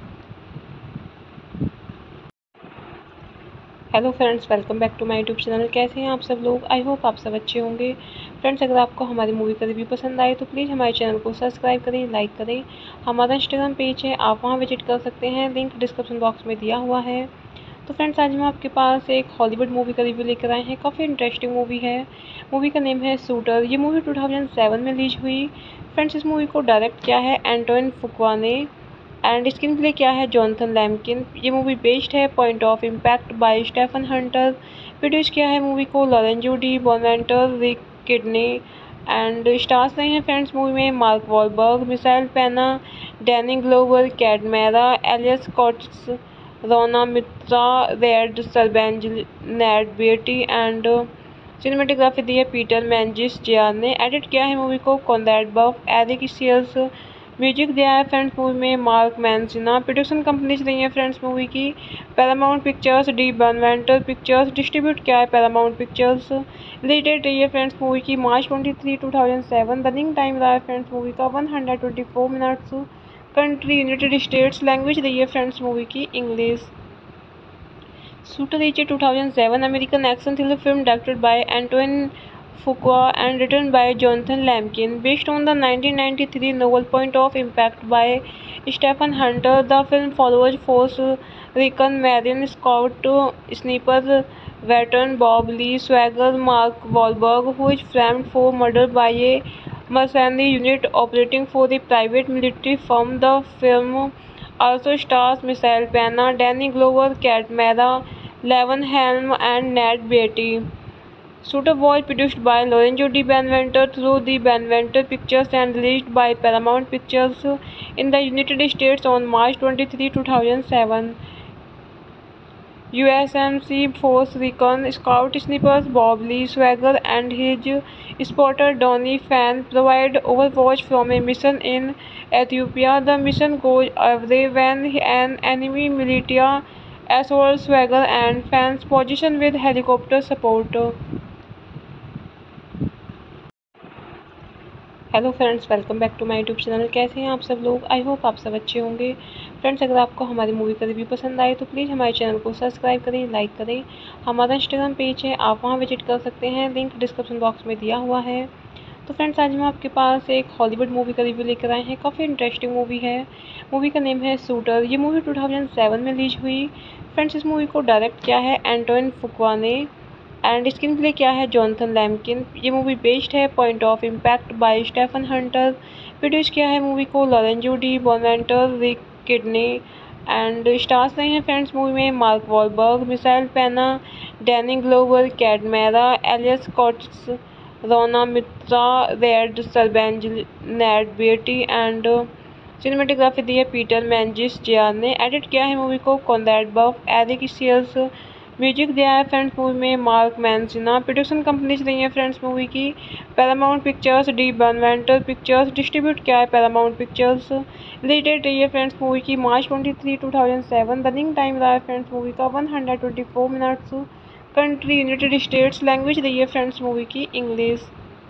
A: Hello friends, welcome back to my YouTube channel. कैसे हैं आप सब लोग? I hope आप सब अच्छे होंगे। Friends, अगर आपको हमारी मूवी का रिव्यू पसंद आए तो प्लीज़ हमारे चैनल को सब्सक्राइब करें, लाइक करें। हमारा इंस्टाग्राम पेज है, आप वहां विजिट कर सकते हैं, लिंक डिस्क्रिप्शन बॉक्स में दिया हुआ है। तो फ्रेंड्स, आज हम आपके पास एक हॉलीवुड मूवी का रिव्यू लेकर आए हैं। काफ़ी इंटरेस्टिंग मूवी है। मूवी का नेम है शूटर। ये मूवी 2007 में रिलीज हुई। फ्रेंड्स, इस मूवी को डायरेक्ट किया है एंटोइन फुक्वा ने एंड स्क्रीन प्ले किया है जॉनथन लैम्किन। ये मूवी बेस्ड है point of impact by Stephen Hunter. Produce किया है मूवी को Lorenzo di Bonaventura, Rick Kidney and stars रहे हैं फ्रेंड्स मूवी में मार्क वॉलबर्ग, मिसाइल पेना, Danny Glover, Kate Mara, Elias Koteas, Rhona Mitra, Rade सरबेंज, नेड बेटी and cinematography दी है पीटर मैंजिस जियार ने। एडिट किया है मूवी को Conrad Buff, Eric Sears. Music दिया है फ्रेंड्स मूवी में मार्क मैंसिना। प्रोडक्शन कंपनीज रही है फ्रेंड्स मूवी की Paramount Pictures, di Bonaventura Pictures. Distribute किया है पैरामाउंट पिक्चर्स। रिलीज डेट रही है फ्रेंड्स मूवी की मार्च 23, 2007। रनिंग टाइम रहा है फ्रेंड्स मूवी का 124 minutes. Country United States. Language रही है फ्रेंड्स मूवी की English. Shooter is a 2007 American action thriller film directed by Antoine Fuqua and written by Jonathan Lambkin, based on the 1993 novel Point of Impact by Stephen Hunter. The film follows Force Recon Marine Scout Sniper veteran Bob Lee Swagger, Mark Wahlberg, who is framed for murder by a mercenary unit operating for the private military firm. The film also stars Michelle Pena, Danny Glover, Kat Mara, Levon Helm, and Ned Beatty. Sutter was produced by Lorenzo Di Benevento through the Benevento Pictures and released by Paramount Pictures in the United States on March 23, 2007. USMC Force Recon Scout Snipers Bob Lee Swagger and his spotter Donnie Fan provide overwatch from a mission in Ethiopia. The mission goes awry when an enemy militia assaults Swagger and Fan's position with helicopter support. Hello friends, welcome back to my YouTube channel. कैसे हैं आप सब लोग? I hope आप सब अच्छे होंगे। Friends, अगर आपको हमारी मूवी का रिव्यू पसंद आए तो प्लीज़ हमारे चैनल को सब्सक्राइब करें, लाइक करें। हमारा इंस्टाग्राम पेज है, आप वहां विजिट कर सकते हैं, लिंक डिस्क्रिप्शन बॉक्स में दिया हुआ है। तो फ्रेंड्स, आज हम आपके पास एक हॉलीवुड मूवी का रिव्यू लेकर आए हैं। काफ़ी इंटरेस्टिंग मूवी है। मूवी का नेम है शूटर। ये मूवी 2007 में रिलीज हुई। फ्रेंड्स, इस मूवी को डायरेक्ट किया है एंटोइन फुक्वा ने एंड स्क्रीन प्ले किया है जॉनथन लैम्किन। ये मूवी बेस्ड है point of impact by Stephen Hunter. Produce किया है मूवी को Lorenzo di Bonaventura, Rick Kidney and stars रहे हैं फ्रेंड्स मूवी में मार्क वॉलबर्ग, मिसाइल पेना, Danny Glover, Kate Mara, Elias Koteas, Rhona Mitra, Rade सरबेंज, Ned Beatty and cinematography दी है Peter मैंजिस जियार ने। एडिट किया है मूवी को Conrad Buff, Eric Sears. Music दिया है फ्रेंड्स मूवी में मार्क मैंसिना। प्रोडक्शन कंपनीज रही है फ्रेंड्स मूवी की Paramount Pictures, di Bonaventura Pictures. Distribute किया है पैरामाउंट पिक्चर्स। रिलीज डेट रही है फ्रेंड्स मूवी की मार्च 23, 2007। रनिंग टाइम रहा है फ्रेंड्स मूवी का 124 minutes. Country United States. Language रही है फ्रेंड्स मूवी की English.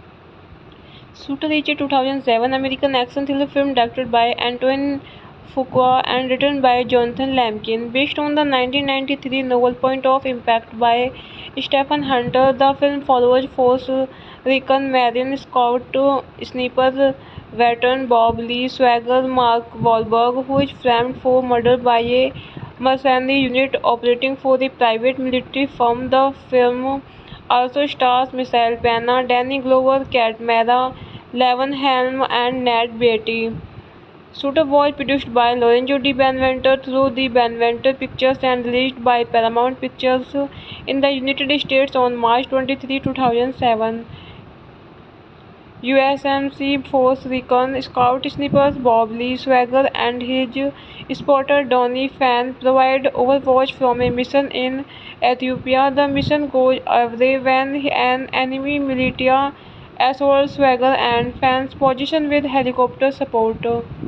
A: Shooter is a 2007 American action thriller film directed by Antoine Fuqua and written by Jonathan Lambkin, based on the 1993 novel Point of Impact by Stephen Hunter. The film follows Force Recon Marine Scout Sniper veteran Bob Lee Swagger, Mark Wahlberg, who is framed for murder by a mercenary unit operating for the private military firm. The film also stars Michael Pena, Danny Glover, Kat Mehra, Levon Helm and Nat Beatty. Shooter was produced by Lorenzo Di Benevento through the Benevento Pictures and released by Paramount Pictures in the United States on March 23, 2007. USMC Force Recon Scout Snippers Bob Lee Swagger, Mark Wahlberg, Michael Pena, Danny Glover, Kat Mehra, Levon Helm and Nat Beatty. Shooter was produced by Lorenzo Di Benevento through the Benevento Pictures and released by Paramount Pictures in the United States on March 23, 2007. USMC Force Recon Scout Snippers Bob Lee Swagger and his spotter Donnie Fan provide overwatch from a mission in Ethiopia. The mission goes awry when an enemy militia assaults Swagger and Fan's position with helicopter support.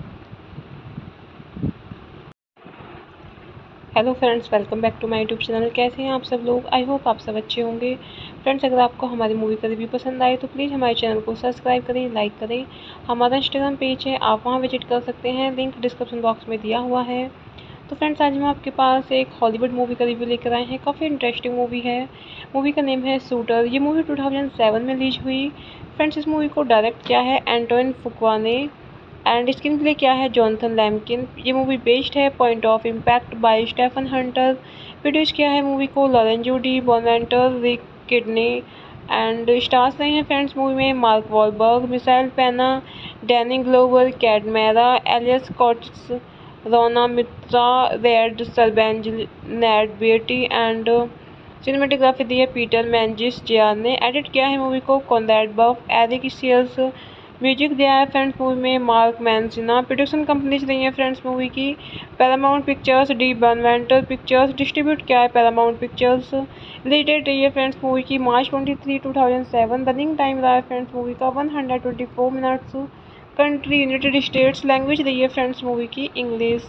A: Hello friends, welcome back to my YouTube channel. कैसे हैं आप सब लोग? I hope आप सब अच्छे होंगे। Friends, अगर आपको हमारी मूवी का रिव्यू पसंद आए तो प्लीज़ हमारे चैनल को सब्सक्राइब करें, लाइक करें। हमारा इंस्टाग्राम पेज है, आप वहां विजिट कर सकते हैं, लिंक डिस्क्रिप्शन बॉक्स में दिया हुआ है। तो फ्रेंड्स, आज हम आपके पास एक हॉलीवुड मूवी का रिव्यू लेकर आए हैं। काफ़ी इंटरेस्टिंग मूवी है। मूवी का नेम है शूटर। ये मूवी 2007 में रिलीज हुई। फ्रेंड्स, इस मूवी को डायरेक्ट किया है एंटोइन फुक्वा ने एंड स्क्रीन प्ले किया है जॉनथन लैम्किन। ये मूवी बेस्ड है point of impact by Stephen Hunter. Produce किया है मूवी को Lorenzo di Bonaventura, Rick Kidney and stars रहे हैं फ्रेंड्स मूवी में मार्क वॉलबर्ग, मिसाइल पेना, Danny Glover, Kate Mara, Elias Koteas, Rhona Mitra, Rade सरबेंज, Ned Beatty and cinematography दी है Peter मैंजिस जियार ने। एडिट किया है मूवी को Conrad Buff, Eric Sears. Music दिया है फ्रेंड्स मूवी में मार्क मैंसिना। प्रोडक्शन कंपनीज रही है फ्रेंड्स मूवी की Paramount Pictures, di Bonaventura Pictures. Distribute किया है पैरामाउंट पिक्चर्स। रिलीज डेट रही है फ्रेंड्स मूवी की मार्च 23, 2007। रनिंग टाइम रहा है फ्रेंड्स मूवी का 124 minutes. Country United States. Language रही है फ्रेंड्स मूवी की English.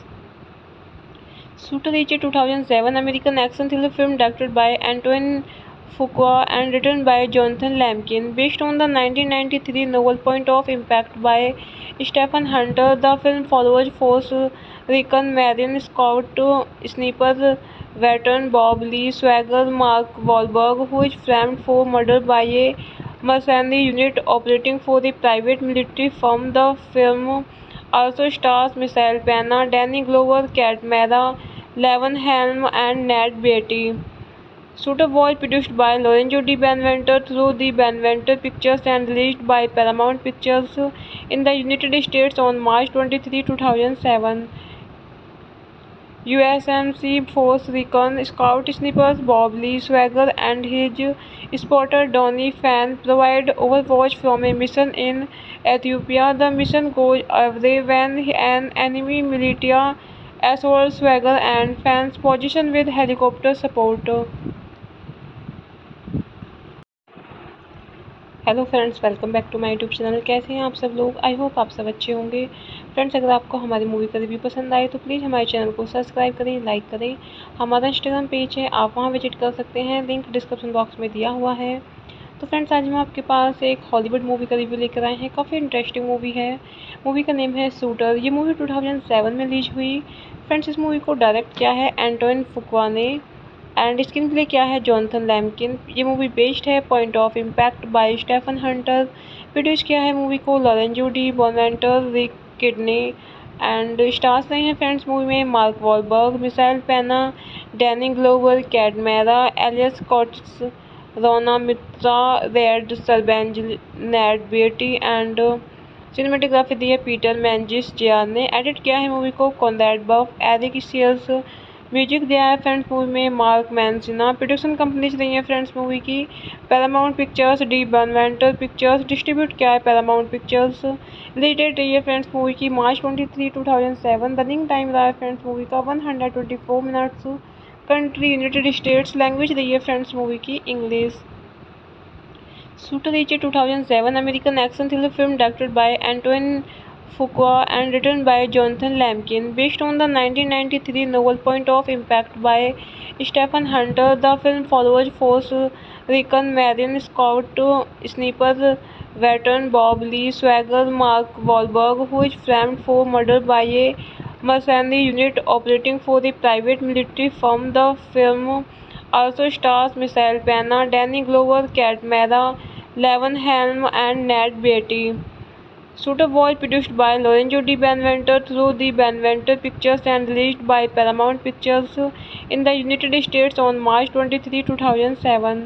A: Shooter is a 2007 American action thriller film directed by Antoine Fuqua and written by Jonathan Lambkin, based on the 1993 novel Point of Impact by Stephen Hunter. The film follows Force Recon Marine Scout Sniper veteran Bob Lee Swagger, Mark Wahlberg, who is framed for murder by a mercenary unit operating for the private military firm. The film also stars Michael Pena, Danny Glover, Kat Mehra, Levon Helm and Nat Beatty. Shooter was produced by Lorenzo Di Benevento through the Benevento Pictures and released by Paramount Pictures in the United States on March 23, 2007. USMC Force Recon Scout Snipers Bob Lee Swagger and his spotter Donnie Fan provide overwatch from a mission in Ethiopia. The mission goes awry when an enemy militia assaults Swagger and Fan's position with helicopter support. Hello friends, welcome back to my YouTube channel. कैसे हैं आप सब लोग? I hope आप सब अच्छे होंगे। Friends, अगर आपको हमारी मूवी का रिव्यू पसंद आए तो प्लीज़ हमारे चैनल को सब्सक्राइब करें, लाइक करें। हमारा इंस्टाग्राम पेज है, आप वहां विजिट कर सकते हैं, लिंक डिस्क्रिप्शन बॉक्स में दिया हुआ है। तो फ्रेंड्स, आज हम आपके पास एक हॉलीवुड मूवी का रिव्यू लेकर आए हैं। काफ़ी इंटरेस्टिंग मूवी है। मूवी का नेम है शूटर। ये मूवी 2007 में रिलीज हुई। फ्रेंड्स, इस मूवी को डायरेक्ट किया है एंटोइन फुक्वा ने एंड स्क्रीन प्ले किया है जॉनथन लैम्किन। ये मूवी बेस्ड है point of impact by Stephen Hunter. Produce किया है मूवी को Lorenzo di Bonaventura, Rick Kidney and stars रहे हैं फ्रेंड्स मूवी में मार्क वॉलबर्ग, मिसाइल पेना, Danny Glover, Kate Mara, Elias Koteas, Rhona Mitra, Rade सरबेंज, Ned Beatty and cinematography दी है Peter मैंजिस जियार ने। एडिट किया है मूवी को Conrad Buff, Eric Sears. Music दिया है फ्रेंड्स मूवी में मार्क मैंसिना। प्रोडक्शन कंपनीज रही है फ्रेंड्स मूवी की Paramount Pictures, di Bonaventura Pictures. Distribute किया है पैरामाउंट पिक्चर्स। रिलीज डेट रही है फ्रेंड्स मूवी की मार्च 23, 2007। रनिंग टाइम रहा है फ्रेंड्स मूवी का 124 minutes. Country United States. Language रही है फ्रेंड्स मूवी की English. Shooter is a 2007 American action thriller film directed by Antoine Fuqua and written by Jonathan Lambkin, based on the 1993 novel Point of Impact by Stephen Hunter. The film follows Force Recon Marine Scout Sniper veteran Bob Lee Swagger, Mark Wahlberg, who is framed for murder by a mercenary unit operating for the private military firm. The film also stars Michael Pena, Danny Glover, Kat Mehra, Levon Helm and Nat Beatty. Shooter was produced by Lorenzo Di Benventer through the Benventer Pictures and released by Paramount Pictures in the United States on March 23, 2007.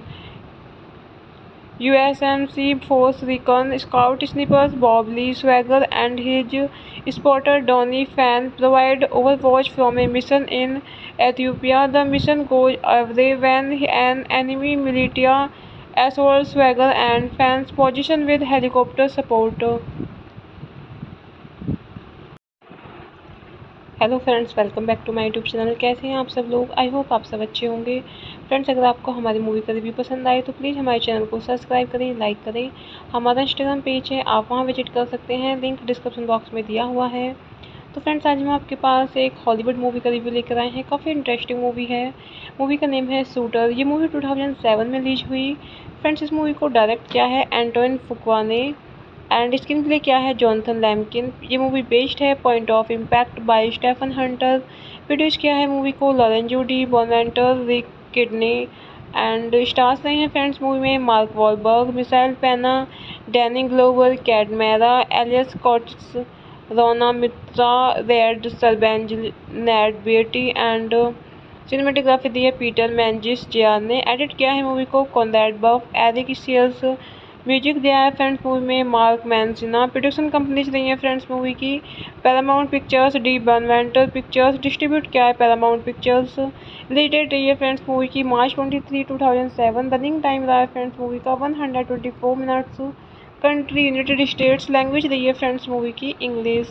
A: USMC Force Recon Scout Snipers Bob Lee Swagger and his spotter Donnie Fan provide overwatch from a mission in Ethiopia. The mission goes awry when an enemy militia assaults Swagger and Fan's position with helicopter support. Hello friends, welcome back to my YouTube channel. कैसे हैं आप सब लोग? I hope आप सब अच्छे होंगे। Friends, अगर आपको हमारी मूवी का रिव्यू पसंद आए तो प्लीज़ हमारे चैनल को सब्सक्राइब करें, लाइक करें। हमारा इंस्टाग्राम पेज है, आप वहां विजिट कर सकते हैं, लिंक डिस्क्रिप्शन बॉक्स में दिया हुआ है। तो फ्रेंड्स, आज हम आपके पास एक हॉलीवुड मूवी का रिव्यू लेकर आए हैं। काफ़ी इंटरेस्टिंग मूवी है। मूवी का नेम है शूटर। ये मूवी 2007 में रिलीज हुई। फ्रेंड्स, इस मूवी को डायरेक्ट किया है एंटोइन फुक्वा ने एंड स्क्रीन प्ले किया है जॉनथन लैम्किन। ये मूवी बेस्ड है point of impact by Stephen Hunter. Produce किया है मूवी को Lorenzo di Bonaventura, Rick Kidney and stars रहे हैं फ्रेंड्स मूवी में मार्क वॉलबर्ग, मिसाइल पेना, Danny Glover, Kate Mara, Elias Koteas, Rhona Mitra, Rade सरबेंज, Ned Beatty and cinematography दी है Peter मैंजिस जियार ने। एडिट किया है मूवी को Conrad Buff, Eric Sears. Music दिया है फ्रेंड्स मूवी में मार्क मैंसिना। प्रोडक्शन कंपनीज रही है फ्रेंड्स मूवी की Paramount Pictures, di Bonaventura Pictures. Distribute किया है पैरामाउंट पिक्चर्स। रिलीज डेट रही है फ्रेंड्स मूवी की मार्च 23, 2007। रनिंग टाइम रहा है फ्रेंड्स मूवी का 124 minutes. Country United States. Language रही है फ्रेंड्स मूवी की English.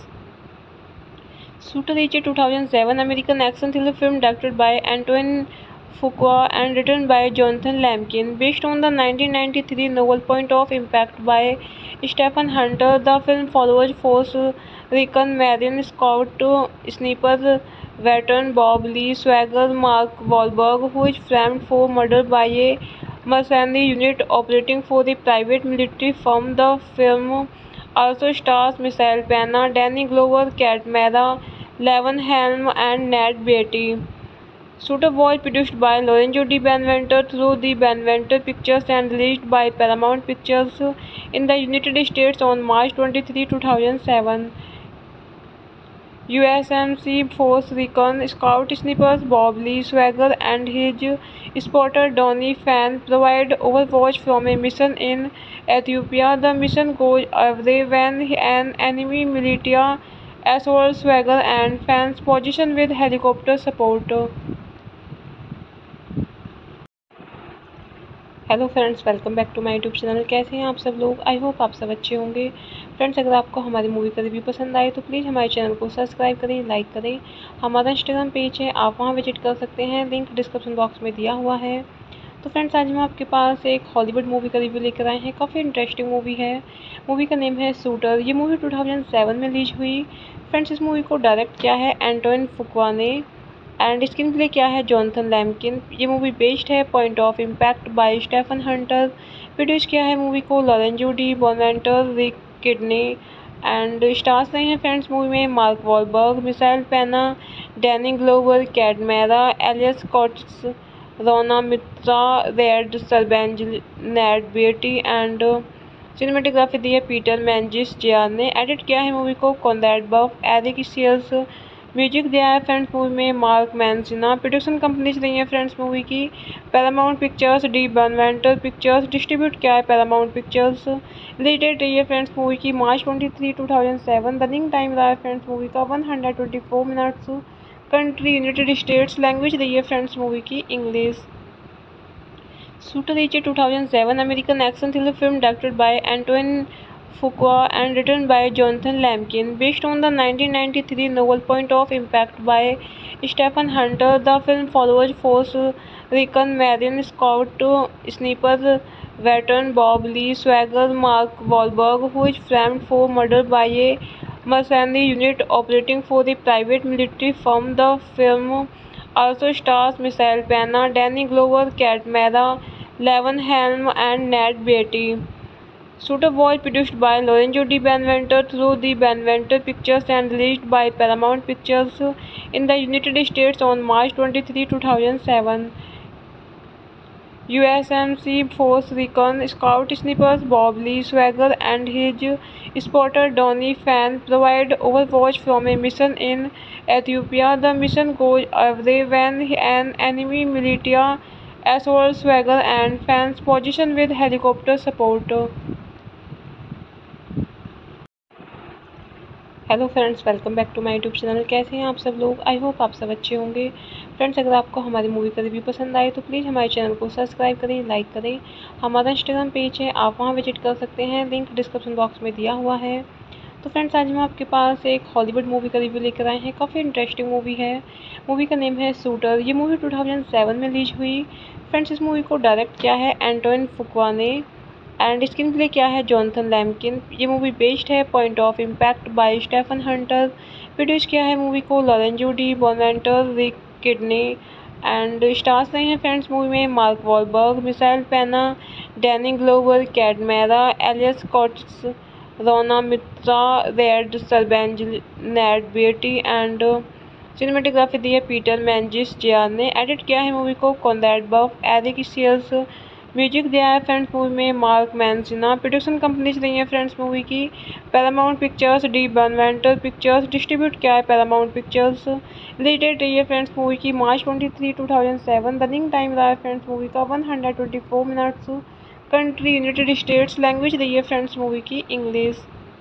A: Shooter is a 2007 American action thriller film directed by Antoine Fuqua and written by Jonathan Lambkin, based on the 1993 novel Point of Impact by Stephen Hunter. The film follows Force Recon Marine Scout Sniper veteran Bob Lee Swagger, Mark Wahlberg, who is framed for murder by a mercenary unit operating for the private military firm. The film also stars Michael Pena, Danny Glover, Kat Mehra, Levon Helm and Nat Beatty. Shooter was produced by Lorenzo Di Benventer through the Benventer Pictures and released by Paramount Pictures in the United States on March 23, 2007. USMC Force Recon Scout Snipers Bob Lee Swagger and his spotter Donnie Fan provide overwatch from a mission in Ethiopia. The mission goes awry when an enemy militia assault swagger and fans position with helicopter support. Hello friends, welcome back to my YouTube channel. कैसे हैं आप सब लोग? I hope आप सब अच्छे होंगे। Friends, अगर आपको हमारी मूवी का रिव्यू पसंद आए तो प्लीज़ हमारे चैनल को सब्सक्राइब करें, लाइक करें। हमारा इंस्टाग्राम पेज है, आप वहां विजिट कर सकते हैं, लिंक डिस्क्रिप्शन बॉक्स में दिया हुआ है। तो फ्रेंड्स, आज हम आपके पास एक हॉलीवुड मूवी का रिव्यू लेकर आए हैं। काफ़ी इंटरेस्टिंग मूवी है। मूवी का नेम है शूटर। ये मूवी 2007 में रिलीज हुई। फ्रेंड्स, इस मूवी को डायरेक्ट किया है एंटोइन फुक्वा ने एंड स्क्रीन प्ले किया है जॉनथन लैम्किन। ये मूवी बेस्ड है point of impact by Stephen Hunter. Produce किया है मूवी को Lorenzo di Bonaventura, Rick Kidney and stars रहे हैं फ्रेंड्स मूवी में मार्क वॉलबर्ग, मिसाइल पेना, Danny Glover, Kate Mara, Elias Koteas, Rhona Mitra, Rade सरबेंज, Ned Beatty and cinematography दी है Peter मैंजिस जियार ने। एडिट किया है मूवी को Conrad Buff, Eric Sears. Music दिया है फ्रेंड्स मूवी में मार्क मैंसिना। प्रोडक्शन कंपनीज रही है फ्रेंड्स मूवी की Paramount Pictures, di Bonaventura Pictures. Distribute किया है पैरामाउंट पिक्चर्स। रिलीज डेट रही है फ्रेंड्स मूवी की मार्च 23, 2007। रनिंग टाइम रहा है फ्रेंड्स मूवी का 124 minutes. Country United States. Language रही है फ्रेंड्स मूवी की English. Shooter is a 2007 American action thriller film directed by Antoine Fuqua and written by Jonathan Lambkin, based on the 1993 novel Point of Impact by Stephen Hunter. The film follows Force Recon Marine Scout sniper veteran Bob Lee Swagger Mark Wahlberg, who is framed for murder by a mercenary unit operating for the private military firm. The film also stars Michael Pena, Danny Glover, Kat Mehra, Levon Helm and Nat Beatty. Shooter was produced by Lorenzo Di Benventer through the Benventer Pictures and released by Paramount Pictures in the United States on March 23, 2007. USMC Force Recon Scout Snipers Bob Lee Swagger and his spotter Donnie Fan provide overwatch from a mission in Ethiopia. The mission goes awry when an enemy militia assaults Swagger and Fan's position with helicopter support. Hello friends, welcome back to my YouTube channel. कैसे हैं आप सब लोग? I hope आप सब अच्छे होंगे। Friends, अगर आपको हमारी मूवी का रिव्यू पसंद आए तो प्लीज़ हमारे चैनल को सब्सक्राइब करें, लाइक करें। हमारा इंस्टाग्राम पेज है, आप वहां विजिट कर सकते हैं, लिंक डिस्क्रिप्शन बॉक्स में दिया हुआ है। तो फ्रेंड्स, आज हम आपके पास एक हॉलीवुड मूवी का रिव्यू लेकर आए हैं। काफ़ी इंटरेस्टिंग मूवी है। मूवी का नेम है शूटर। ये मूवी 2007 में रिलीज हुई। फ्रेंड्स, इस मूवी को डायरेक्ट किया है एंटोइन फुक्वा ने एंड स्क्रीन प्ले किया है जॉनथन लैम्किन। ये मूवी बेस्ड है point of impact by Stephen Hunter. Produce किया है मूवी को Lorenzo di Bonaventura, Rick Kidney and stars रहे हैं फ्रेंड्स मूवी में मार्क वॉलबर्ग, मिसाइल पेना, Danny Glover, Kate Mara, Elias Koteas, Rhona Mitra, Rade सरबेंज, Ned Beatty and cinematography दी है Peter मैंजिस जियार ने। एडिट किया है मूवी को Conrad Buff, Eric Sears. Music दिया है फ्रेंड्स मूवी में मार्क मैंसिना। प्रोडक्शन कंपनीज रही है फ्रेंड्स मूवी की Paramount Pictures, di Bonaventura Pictures. Distribute किया है पैरामाउंट पिक्चर्स। रिलीज डेट रही है फ्रेंड्स मूवी की मार्च 23, 2007। रनिंग टाइम रहा है फ्रेंड्स मूवी का 124 minutes. Country United States. Language रही है फ्रेंड्स मूवी की English.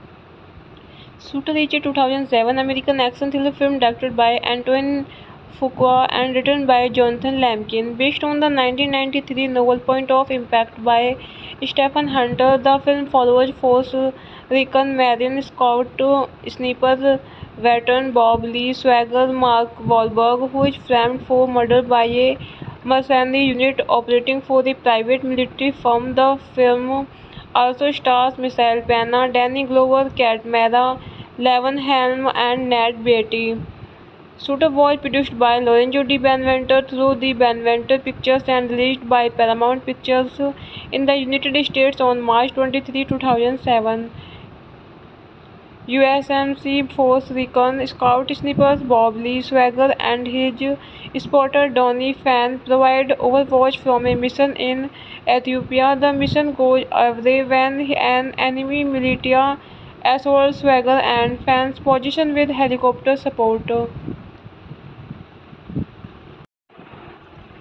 A: Shooter is a 2007 American action thriller film directed by Antoine Fuqua and written by Jonathan Lambkin, based on the 1993 novel Point of Impact by Stephen Hunter. The film follows Force Recon Marine Scout sniper veteran Bob Lee Swagger Mark Wahlberg, who is framed for murder by a mercenary unit operating for the private military firm. The film also stars Michael Pena, Danny Glover, Kat Mehra, Levon Helm and Nat Beatty. Shooter was produced by Lorenzo Di Benventer through the Benventer Pictures and released by Paramount Pictures in the United States on March 23, 2007. USMC Force Recon Scout Snipers Bob Lee Swagger and his spotter Donnie Fan provide overwatch from a mission in Ethiopia. The mission goes awry when an enemy militia assaults Swagger and Fan's position with helicopter support.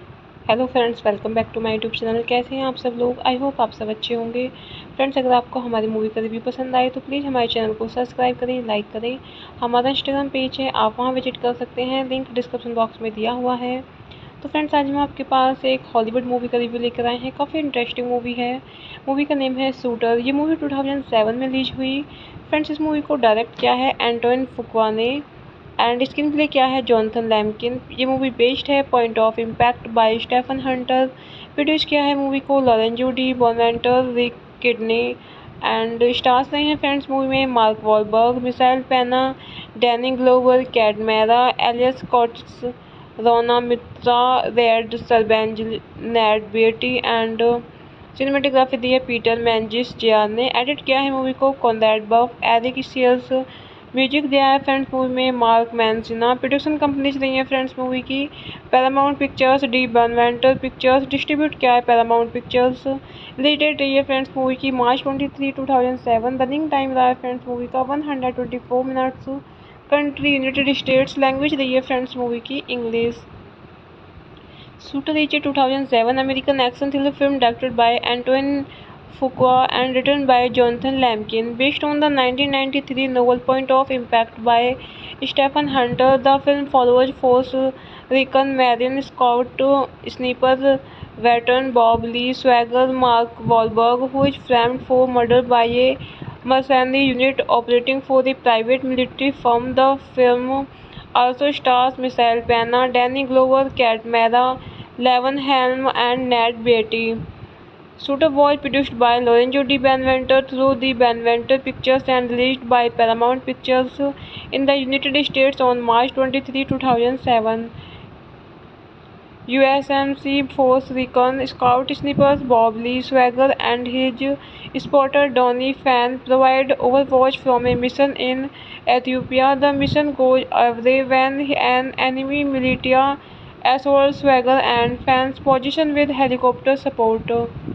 A: Hello friends, welcome back to my YouTube channel. कैसे हैं आप सब लोग? I hope आप सब अच्छे होंगे। Friends, अगर आपको हमारी मूवी का रिव्यू पसंद आए तो प्लीज़ हमारे चैनल को सब्सक्राइब करें, लाइक करें। हमारा इंस्टाग्राम पेज है, आप वहां विजिट कर सकते हैं, लिंक डिस्क्रिप्शन बॉक्स में दिया हुआ है। तो फ्रेंड्स, आज हम आपके पास एक हॉलीवुड मूवी का रिव्यू लेकर आए हैं। काफ़ी इंटरेस्टिंग मूवी है। मूवी का नेम है शूटर। ये मूवी 2007 में रिलीज हुई। फ्रेंड्स, इस मूवी को डायरेक्ट किया है एंटोइन फुक्वा ने एंड स्क्रीन प्ले किया है जॉनथन लैम्किन। ये मूवी बेस्ड है point of impact by Stephen Hunter. Produce किया है मूवी को Lorenzo di Bonaventura, Rick Kidney and stars रहे हैं फ्रेंड्स मूवी में मार्क वॉलबर्ग, मिसाइल पेना, Danny Glover, Kate Mara, Elias Koteas, Rhona Mitra, Rade सरबेंज, Ned Beatty and cinematography दी है Peter मैंजिस जियार ने। एडिट किया है मूवी को Conrad Buff, Eric Sears. Music दिया है फ्रेंड्स मूवी में मार्क मैंसिना। प्रोडक्शन कंपनीज रही है फ्रेंड्स मूवी की Paramount Pictures, di Bonaventura Pictures. Distribute किया है पैरामाउंट पिक्चर्स। रिलीज डेट रही है फ्रेंड्स मूवी की मार्च 23, 2007। रनिंग टाइम रहा है फ्रेंड्स मूवी का 124 minutes. Country United States. Language रही है फ्रेंड्स मूवी की English. Shooter is a 2007 American action thriller film directed by Antoine Fuqua and written by Jonathan Lambkin, based on the 1993 novel Point of Impact by Stephen Hunter. The film follows Force Recon Marine Scout sniper veteran Bob Lee Swagger Mark Wahlberg, who is framed for murder by a mercenary unit operating for the private military firm. The film also stars Michael Pena, Danny Glover, Kat Mehra, Levon Helm and Nat Beatty. Shooter was produced by Lorenzo Di Benventer through the Benventer Pictures and released by Paramount Pictures in the United States on March 23, 2007. USMC Force Recon Scout Snipers Bob Lee Swagger and his spotter Donnie Fan provide overwatch from a mission in Ethiopia. The mission goes awry when an enemy militia assaults Swagger and Fan's position with helicopter support.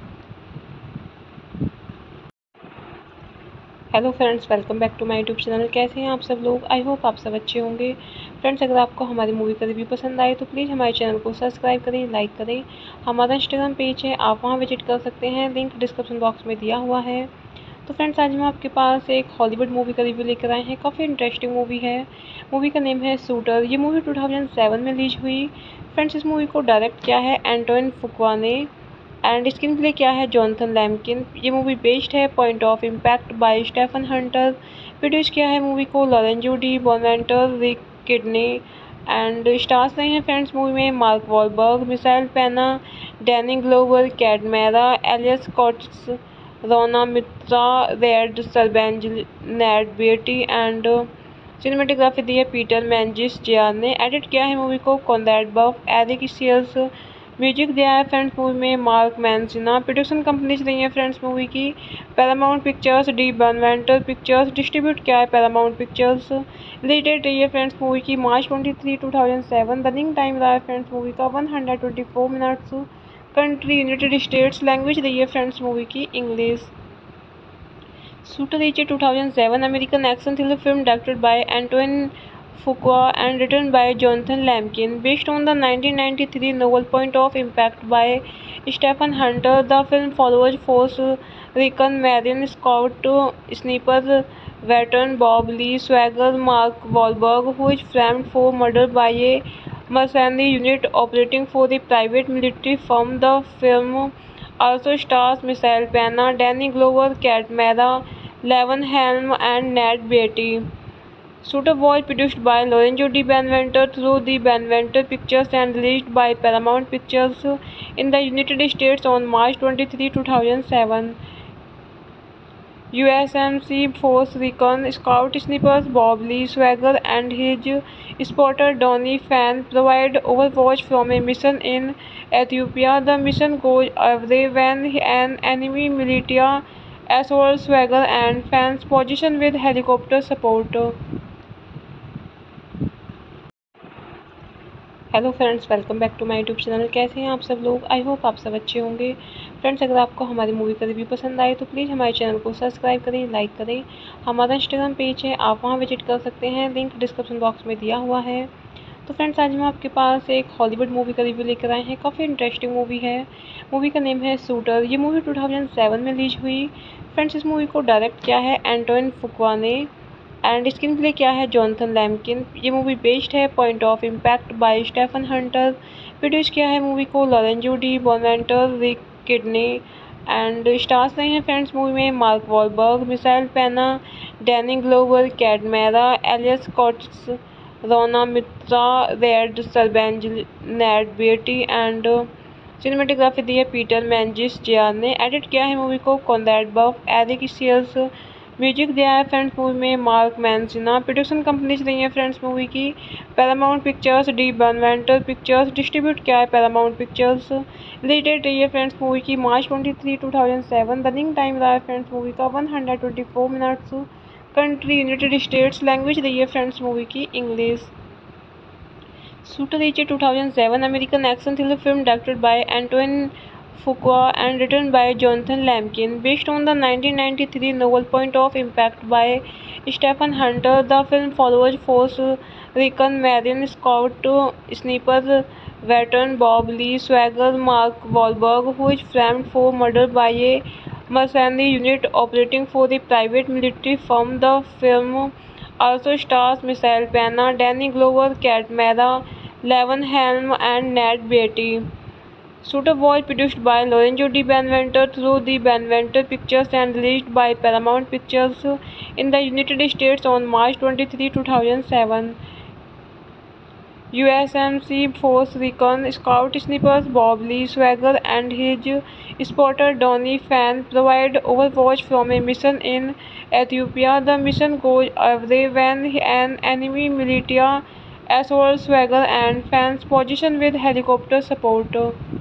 A: Hello friends, welcome back to my YouTube channel. कैसे हैं आप सब लोग? I hope आप सब अच्छे होंगे। Friends, अगर आपको हमारी मूवी का रिव्यू पसंद आए तो प्लीज़ हमारे चैनल को सब्सक्राइब करें, लाइक करें। हमारा इंस्टाग्राम पेज है, आप वहां विजिट कर सकते हैं, लिंक डिस्क्रिप्शन बॉक्स में दिया हुआ है। तो फ्रेंड्स, आज हम आपके पास एक हॉलीवुड मूवी का रिव्यू लेकर आए हैं। काफ़ी इंटरेस्टिंग मूवी है। मूवी का नेम है शूटर। ये मूवी 2007 में रिलीज हुई। फ्रेंड्स, इस मूवी को डायरेक्ट किया है एंटोइन फुक्वा ने एंड स्क्रीन प्ले किया है जॉनथन लैम्किन। ये मूवी बेस्ड है point of impact by Stephen Hunter. Produce किया है मूवी को Lorenzo di Bonaventura, Rick Kidney and stars रहे हैं फ्रेंड्स मूवी में मार्क वॉलबर्ग, मिसाइल पेना, Danny Glover, Kate Mara, Elias Koteas, Rhona Mitra, Rade सरबेंज, Ned Beatty and cinematography दी है Peter मैंजिस जियार ने। एडिट किया है मूवी को Conrad Buff, Eric Sears. Music दिया है फ्रेंड्स मूवी में मार्क मैंसिना। प्रोडक्शन कंपनीज रही है फ्रेंड्स मूवी की Paramount Pictures, di Bonaventura Pictures. Distribute किया है पैरामाउंट पिक्चर्स। रिलीज डेट रही है फ्रेंड्स मूवी की मार्च 23, 2007। रनिंग टाइम रहा है फ्रेंड्स मूवी का 124 minutes. Country United States. Language रही है फ्रेंड्स मूवी की English. Shooter is a 2007 American action thriller film directed by Antoine Fuqua and written by Jonathan Lambkin, based on the 1993 novel Point of Impact by Stephen Hunter. The film follows Force Recon Marine Scout sniper veteran Bob Lee Swagger Mark Wahlberg, who is framed for murder by a mercenary unit operating for the private military firm. The film also stars Michael Pena, Danny Glover, Kat Mehra, Levon Helm and Nat Beatty. Shooter was produced by Lorenzo Di Benventer through the Benventer Pictures and released by Paramount Pictures in the United States on March 23, 2007. USMC Force Recon Scout Snipers Bob Lee Swagger and his spotter Donnie Fan provide overwatch from a mission in Ethiopia. The mission goes awry when an enemy militia assaults Swagger and Fan's position with helicopter support. Hello friends, welcome back to my YouTube channel. कैसे हैं आप सब लोग? I hope आप सब अच्छे होंगे। Friends, अगर आपको हमारी मूवी का रिव्यू पसंद आए तो प्लीज़ हमारे चैनल को सब्सक्राइब करें, लाइक करें। हमारा इंस्टाग्राम पेज है, आप वहां विजिट कर सकते हैं, लिंक डिस्क्रिप्शन बॉक्स में दिया हुआ है। तो फ्रेंड्स आज हम आपके पास एक हॉलीवुड मूवी का रिव्यू लेकर आए हैं। काफ़ी इंटरेस्टिंग मूवी है। मूवी का नेम है शूटर। ये मूवी 2007 में रिलीज हुई। फ्रेंड्स इस मूवी को डायरेक्ट किया है एंटोइन फुकुआ ने एंड स्क्रीन प्ले किया है जॉनथन लैम्किन। ये मूवी बेस्ड है point of impact by Stephen Hunter. Produce किया है मूवी को Lorenzo di Bonaventura, Rick Kidney and stars रहे हैं फ्रेंड्स मूवी में मार्क वॉलबर्ग, मिसाइल पेना, Danny Glover, Kate Mara, Elias Koteas, Rhona Mitra, Rade सरबेंज, Ned Beatty and cinematography दी है Peter मैंजिस जियार ने। एडिट किया है मूवी को Conrad Buff, Eric Sears. Music दिया है फ्रेंड्स मूवी में मार्क मैंसिना। प्रोडक्शन कंपनीज रही है फ्रेंड्स मूवी की Paramount Pictures, di Bonaventura Pictures. Distribute किया है पैरामाउंट पिक्चर्स। रिलीज डेट रही है फ्रेंड्स मूवी की मार्च 23, 2007। रनिंग टाइम रहा है फ्रेंड्स मूवी का 124 minutes. Country United States. Language रही है फ्रेंड्स मूवी की English. Shooter is a 2007 American action thriller film directed by Antoine Fuqua and written by Jonathan Lambkin, based on the 1993 novel Point of Impact by Stephen Hunter. The film follows Force Recon Marine Scout sniper veteran Bob Lee Swagger Mark Wahlberg, who is framed for murder by a mercenary unit operating for the private military firm. The film also stars Michael Pena, Danny Glover, Kat Mehra, Levon Helm and Nat Beatty. Shooter was produced by Lorenzo Di Benventer through the Benventer Pictures and released by Paramount Pictures in the United States on March 23, 2007. USMC Force Recon Scout Snipers Bob Lee Swagger and his spotter Donnie Fan provide overwatch from a mission in Ethiopia. The mission goes awry when an enemy militia assaults Swagger and Fan's position with helicopter support.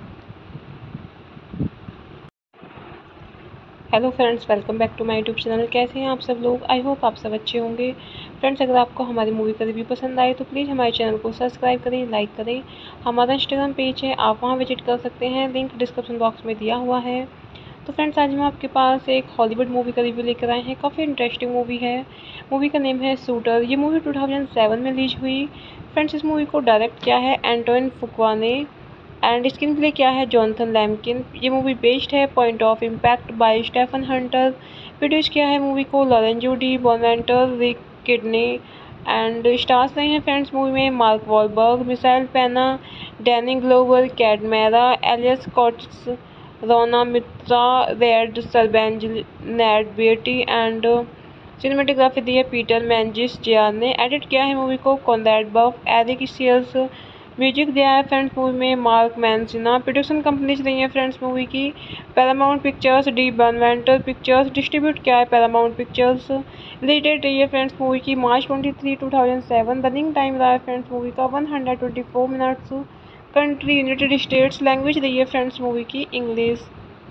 A: Hello friends, welcome back to my YouTube channel. कैसे हैं आप सब लोग? I hope आप सब अच्छे होंगे। Friends अगर आपको हमारी मूवी का रिव्यू पसंद आए तो प्लीज़ हमारे चैनल को सब्सक्राइब करें, लाइक करें। हमारा इंस्टाग्राम पेज है, आप वहां विजिट कर सकते हैं, लिंक डिस्क्रिप्शन बॉक्स में दिया हुआ है। तो फ्रेंड्स आज हम आपके पास एक हॉलीवुड मूवी का रिव्यू लेकर आए हैं। काफ़ी इंटरेस्टिंग मूवी है। मूवी का नेम है शूटर। ये मूवी 2007 में रिलीज हुई। फ्रेंड्स इस मूवी को डायरेक्ट किया है एंटोइन फुकुआ ने एंड स्क्रीन प्ले किया है जॉनथन लैम्किन। ये मूवी बेस्ड है point of impact by Stephen Hunter. Produce किया है मूवी को Lorenzo di Bonaventura, Rick Kidney and stars रहे हैं फ्रेंड्स मूवी में मार्क वॉलबर्ग, मिसाइल पेना, Danny Glover, Kate Mara, Elias Koteas, Rhona Mitra, Rade सरबेंज, Ned Beatty and cinematography दी है Peter मैंजिस जियार ने। एडिट किया है मूवी को Conrad Buff, Eric Sears. Music दिया है फ्रेंड्स मूवी में मार्क मैंसिना। प्रोडक्शन कंपनीज रही है फ्रेंड्स मूवी की Paramount Pictures, di Bonaventura Pictures. Distribute किया है पैरामाउंट पिक्चर्स। रिलीज डेट रही है फ्रेंड्स मूवी की मार्च 23, 2007। रनिंग टाइम रहा है फ्रेंड्स मूवी का 124 minutes. Country United States. Language रही है फ्रेंड्स मूवी की English.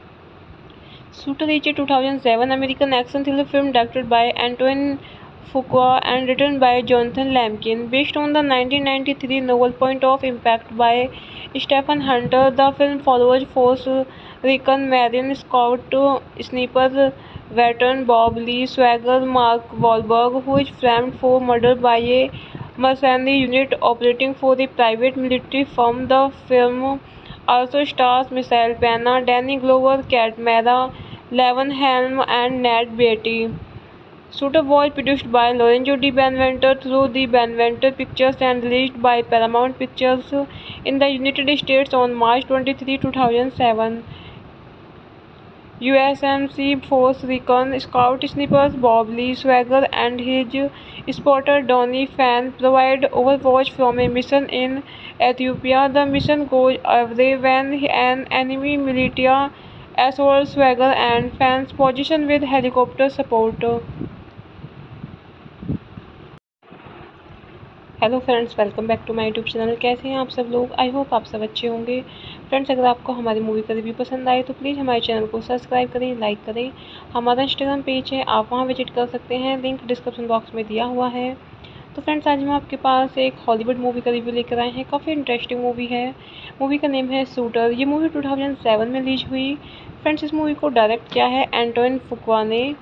A: Shooter is a 2007 American action thriller film directed by Antoine Fuqua and written by Jonathan Lambkin, based on the 1993 novel Point of Impact by Stephen Hunter. The film follows Force Recon Marine Scout sniper veteran Bob Lee Swagger Mark Wahlberg, who is framed for murder by a mercenary unit operating for the private military firm. The film also stars Michael Pena, Danny Glover, Kat Mehra, Levon Helm and Nat Beatty. Shooter was produced by Lorenzo Di Benventer through the Benventer Pictures and released by Paramount Pictures in the United States on March 23, 2007. USMC Force Recon Scout Snipers Bob Lee Swagger and his spotter Donnie Fan provide overwatch from a mission in Ethiopia. The mission goes awry when an enemy militia assaults Swagger and Fan's position with helicopter support. Hello friends, welcome back to my YouTube channel. कैसे हैं आप सब लोग? I hope आप सब अच्छे होंगे। Friends अगर आपको हमारी मूवी का रिव्यू पसंद आए तो प्लीज़ हमारे चैनल को सब्सक्राइब करें, लाइक करें। हमारा इंस्टाग्राम पेज है, आप वहां विजिट कर सकते हैं, लिंक डिस्क्रिप्शन बॉक्स में दिया हुआ है। तो फ्रेंड्स आज हम आपके पास एक हॉलीवुड मूवी का रिव्यू लेकर आए हैं। काफ़ी इंटरेस्टिंग मूवी है। मूवी का नेम है शूटर। ये मूवी 2007 में रिलीज हुई। फ्रेंड्स इस मूवी को डायरेक्ट किया है एंटोइन फुकुआ ने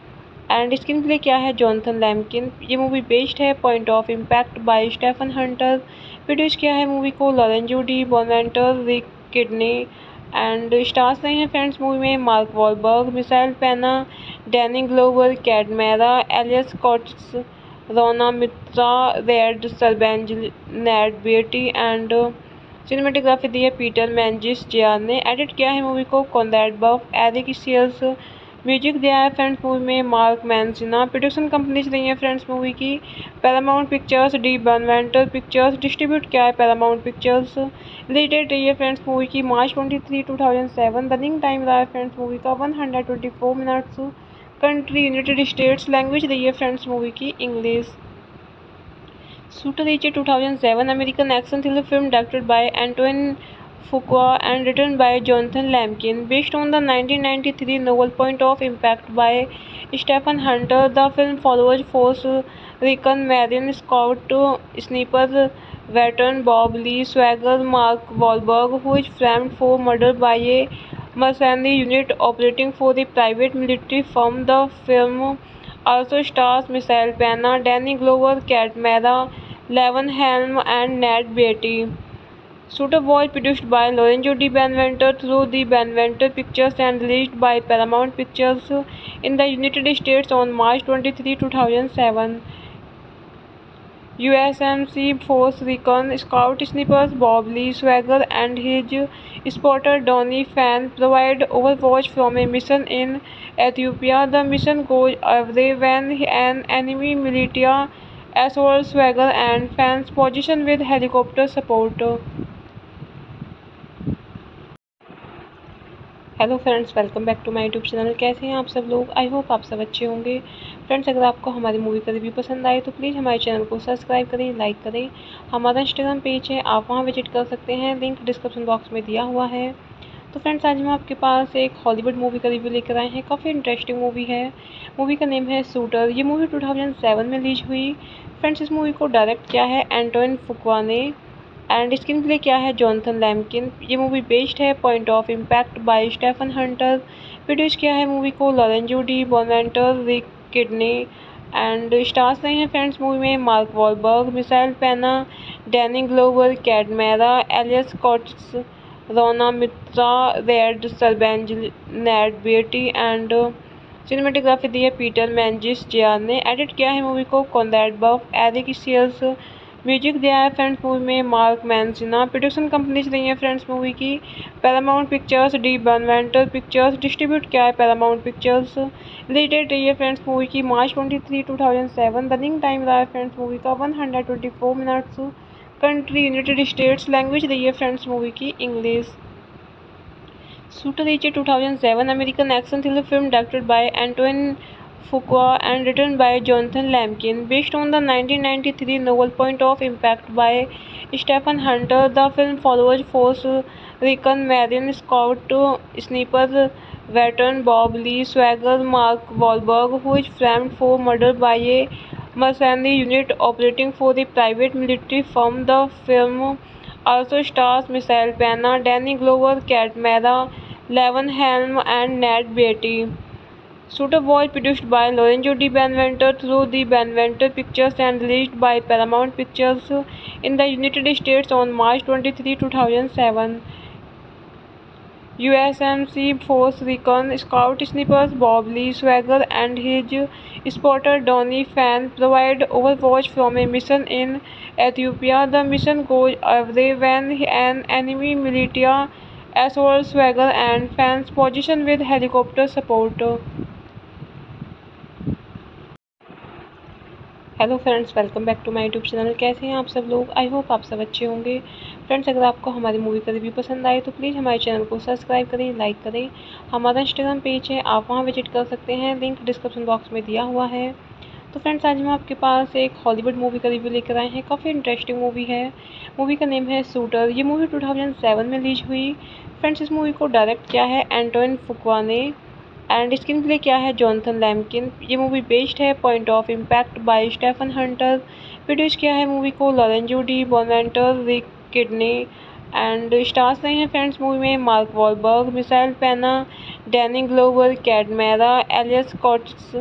A: एंड स्क्रीन प्ले क्या है जॉनथन लैम्किन। ये मूवी बेस्ड है point of impact by Stephen Hunter. Produce किया है मूवी को Lorenzo di, Bonaventura, Rick Kidney. And stars रहे हैं फ्रेंड्स मूवी में मार्क वॉलबर्ग, मिसाइल पेना, Danny Glover, Kate Mara, Elias Koteas, Rhona Mitra, Rade सरबेंज, Ned Beatty. And cinematography दी है Peter मैंजिस जियार ने। एडिट किया है मूवी को Conrad Buff, Eric Sears. Music दिया है फ्रेंड्स मूवी में मार्क मैंसिना। प्रोडक्शन कंपनीज रही है फ्रेंड्स मूवी की Paramount Pictures, di Bonaventura Pictures. Distribute किया है पैरामाउंट पिक्चर्स। रिलीज डेट रही है फ्रेंड्स मूवी की मार्च 23, 2007। रनिंग टाइम रहा है फ्रेंड्स मूवी का 124 minutes. Country United States. Language रही है फ्रेंड्स मूवी की English. Shooter reached 2007 American action thriller film directed by Antoine Fuqua and written by Jonathan Lamkin, based on the 1993 novel Point of Impact by Stephen Hunter. The film follows Force Recon Marine Scout sniper veteran Bob Lee Swagger Mark Wahlberg, who is framed for murder by a mercenary unit operating for the private military firm. The film also stars Michael Pena, Danny Glover, Kat Mehra, Levon Helm, and Nat Beatty. Shooter was produced by Lorenzo Di Benventer through the Benventer Pictures and released by Paramount Pictures in the United States on March 23, 2007. USMC Force Recon Scout Snipers Bob Lee Swagger and his spotter Donnie Fan provide overwatch from a mission in Ethiopia. The mission goes awry when an enemy militia assaults Swagger and Fan's position with helicopter support. Hello friends, welcome back to my YouTube channel. कैसे हैं आप सब लोग? I hope आप सब अच्छे होंगे। Friends, अगर आपको हमारी मूवी का रिव्यू पसंद आए तो प्लीज़ हमारे चैनल को सब्सक्राइब करें, लाइक करें। हमारा इंस्टाग्राम पेज है, आप वहां विजिट कर सकते हैं, लिंक डिस्क्रिप्शन बॉक्स में दिया हुआ है। तो फ्रेंड्स, आज हम आपके पास एक हॉलीवुड मूवी का रिव्यू लेकर आए हैं। काफ़ी इंटरेस्टिंग मूवी है। मूवी का नेम है शूटर। ये मूवी 2007 में रिलीज हुई। फ्रेंड्स, इस मूवी को डायरेक्ट किया है एंटोइन फुकवा ने एंड स्क्रीन प्ले क्या है जॉनथन लैम्किन। ये मूवी बेस्ड है point of impact by Stephen Hunter. Produce किया है मूवी को Lorenzo di, Bonaventura, Rick Kidney. And stars रहे हैं फ्रेंड्स मूवी में मार्क वॉलबर्ग, मिसाइल पेना, Danny Glover, Kate Mara, Elias Koteas, Rhona Mitra, Rade सरबेंज, Ned Beatty. And cinematography दी है Peter मैंजिस जियार ने। एडिट किया है मूवी को Conrad Buff, Eric Sears. Music दिया है फ्रेंड्स मूवी में मार्क मैंसिना। प्रोडक्शन कंपनीज रही है फ्रेंड्स मूवी की Paramount Pictures, di Bonaventura Pictures. Distribute किया है पैरामाउंट पिक्चर्स। रिलीज डेट रही है फ्रेंड्स मूवी की मार्च 23, 2007। रनिंग टाइम रहा है फ्रेंड्स मूवी का 124 minutes. Country United States. Language रही है फ्रेंड्स मूवी की English. Shooter reached 2007 American action thriller film directed by Antoine Fuqua and written by Jonathan Lamkin, based on the 1993 novel Point of Impact by Stephen Hunter. The film follows Force Recon Marine Scout sniper veteran Bob Lee Swagger Mark Wahlberg, who is framed for murder by a mercenary unit operating for the private military firm. The film also stars Michael Pena, Danny Glover, Kat Mehra, Levon Helm, and Nat Beatty. Shooter was produced by Lorenzo Di Benventer through the Benventer Pictures and released by Paramount Pictures in the United States on March 23, 2007. USMC Force Recon Scout Snipers Bob Lee Swagger and his spotter Donnie Fan provide overwatch from a mission in Ethiopia. The mission goes awry when an enemy militia assaults Swagger and Fan's position with helicopter support. Hello friends, welcome back to my YouTube channel. कैसे हैं आप सब लोग? I hope आप सब अच्छे होंगे। Friends, अगर आपको हमारी मूवी का रिव्यू पसंद आए तो प्लीज़ हमारे चैनल को सब्सक्राइब करें, लाइक करें। हमारा इंस्टाग्राम पेज है, आप वहां विजिट कर सकते हैं, लिंक डिस्क्रिप्शन बॉक्स में दिया हुआ है। तो फ्रेंड्स, आज हम आपके पास एक हॉलीवुड मूवी का रिव्यू लेकर आए हैं। काफ़ी इंटरेस्टिंग मूवी है। मूवी का नेम है शूटर। ये मूवी 2007 में रिलीज हुई। फ्रेंड्स, इस मूवी को डायरेक्ट किया है एंटोइन फुकवा ने एंड स्क्रीन प्ले क्या है जॉनथन लैम्किन। ये मूवी बेस्ड है point of impact by Stephen Hunter. Produce किया है मूवी को Lorenzo di, Bonaventura, Rick Kidney. And stars रहे हैं फ्रेंड्स मूवी में मार्क वॉलबर्ग, मिसाइल पेना, Danny Glover, Kate Mara, Elias Koteas,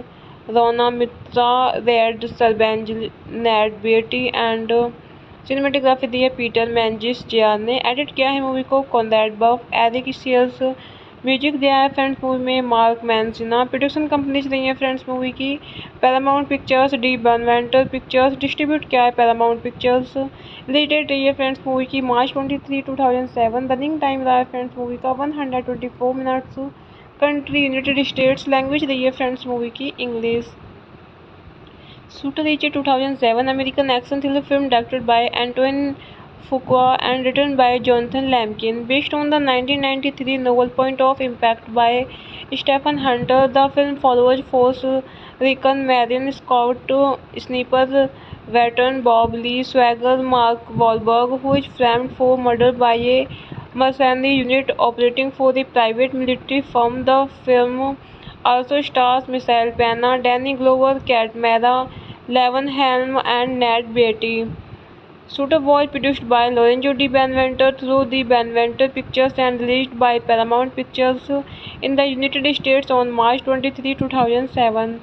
A: Rhona Mitra, Rade सरबेंज, Ned Beatty and cinematography दी है Peter मैंजिस जियार ने। एडिट किया है मूवी को Conrad Buff, Eric Sears. Music दिया है फ्रेंड्स मूवी में मार्क मैंसिना। प्रोडक्शन कंपनीज रही है फ्रेंड्स मूवी की Paramount Pictures, di Bonaventura Pictures. Distribute किया है पैरामाउंट पिक्चर्स। रिलीज डेट रही है फ्रेंड्स मूवी की मार्च 23, 2007। रनिंग टाइम रहा है फ्रेंड्स मूवी का 124 minutes. Country United States. Language रही है फ्रेंड्स मूवी की English. Shooter reached 2007 American action thriller film directed by Antoine Fuqua and written by Jonathan Lamkin. Based on the 1993 novel Point of Impact by Stephen Hunter, the film follows Force Recon Marine Scout sniper veteran Bob Lee Swagger Mark Wahlberg, who is framed for murder by a mercenary unit operating for the private military firm. The film also stars Michelle Pena, Danny Glover, Kat Mara, Levon Helm and Nat Beatty. Shooter was produced by Lorenzo Di Benventer through the Benventer Pictures and released by Paramount Pictures in the United States on March 23, 2007.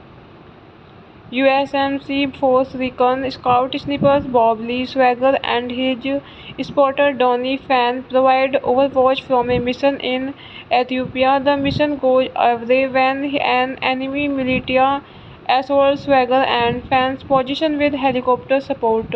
A: USMC Force Recon Scout Snipers Bob Lee Swagger and his spotter Donnie Fan provide overwatch from a mission in Ethiopia. The mission goes awry when an enemy militia assaults Swagger and Fan's position with helicopter support.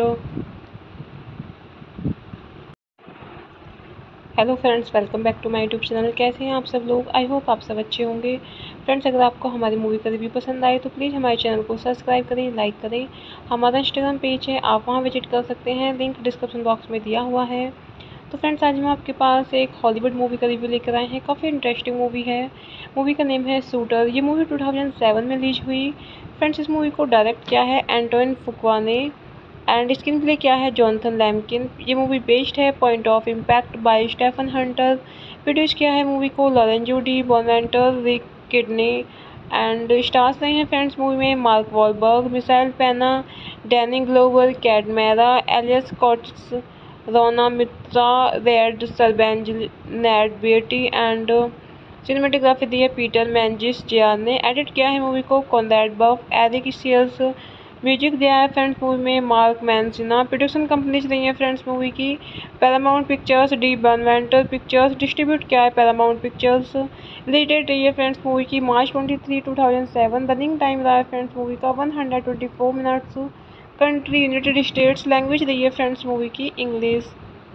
A: Hello friends, welcome back to my YouTube channel. कैसे हैं आप सब लोग? I hope आप सब अच्छे होंगे। Friends, अगर आपको हमारी मूवी का रिव्यू पसंद आए तो प्लीज़ हमारे चैनल को सब्सक्राइब करें, लाइक करें। हमारा इंस्टाग्राम पेज है, आप वहां विजिट कर सकते हैं, लिंक डिस्क्रिप्शन बॉक्स में दिया हुआ है। तो फ्रेंड्स, आज हम आपके पास एक हॉलीवुड मूवी का रिव्यू लेकर आए हैं। काफ़ी इंटरेस्टिंग मूवी है। मूवी का नेम है शूटर। ये मूवी 2007 में रिलीज हुई। फ्रेंड्स, इस मूवी को डायरेक्ट किया है एंटोइन फुकवा ने एंड स्क्रीन प्ले किया है जॉनथन लैम्किन। ये मूवी बेस्ड है point of impact by Stephen Hunter. Produce किया है मूवी को Lorenzo di Bonaventura, Rick Kidney and stars रहे हैं फ्रेंड्स मूवी में मार्क वॉलबर्ग, मिसाइल पेना, Danny Glover, Kate Mara, Elias Koteas, Rhona Mitra, Rade सरबेंज, Ned Beatty and cinematography दी है Peter मैंजिस जियार ने। एडिट किया है मूवी को Conrad Buff, Eric Sears. Music दिया है फ्रेंड्स मूवी में मार्क मैंसिना। प्रोडक्शन कंपनीज रही है फ्रेंड्स मूवी की Paramount Pictures, di Bonaventura Pictures. Distribute किया है पैरामाउंट पिक्चर्स। रिलीज डेट रही है फ्रेंड्स मूवी की मार्च 23, 2007। रनिंग टाइम रहा है फ्रेंड्स मूवी का 124 minutes. Country United States. Language रही है फ्रेंड्स मूवी की English.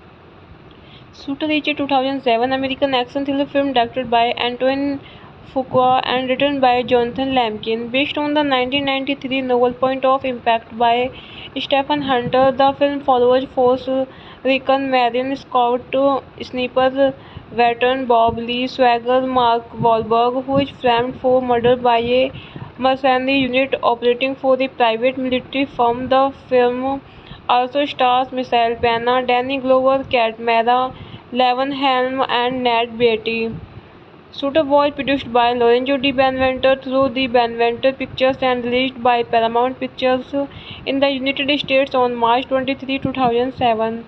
A: Shooter reached 2007 American action thriller film directed by Antoine Fuqua and written by Jonathan Lamkin. Based on the 1993 novel Point of Impact by Stephen Hunter, the film follows Force Recon Marine Scout sniper veteran Bob Lee Swagger Mark Wahlberg, who is framed for murder by a mercenary unit operating for the private military firm. The film also stars Michelle Pena, Danny Glover, Kat Mara, Levon Helm and Nat Beatty. Shooter was produced by Lorenzo Di Benventer through the Benventer Pictures and released by Paramount Pictures in the United States on March 23, 2007.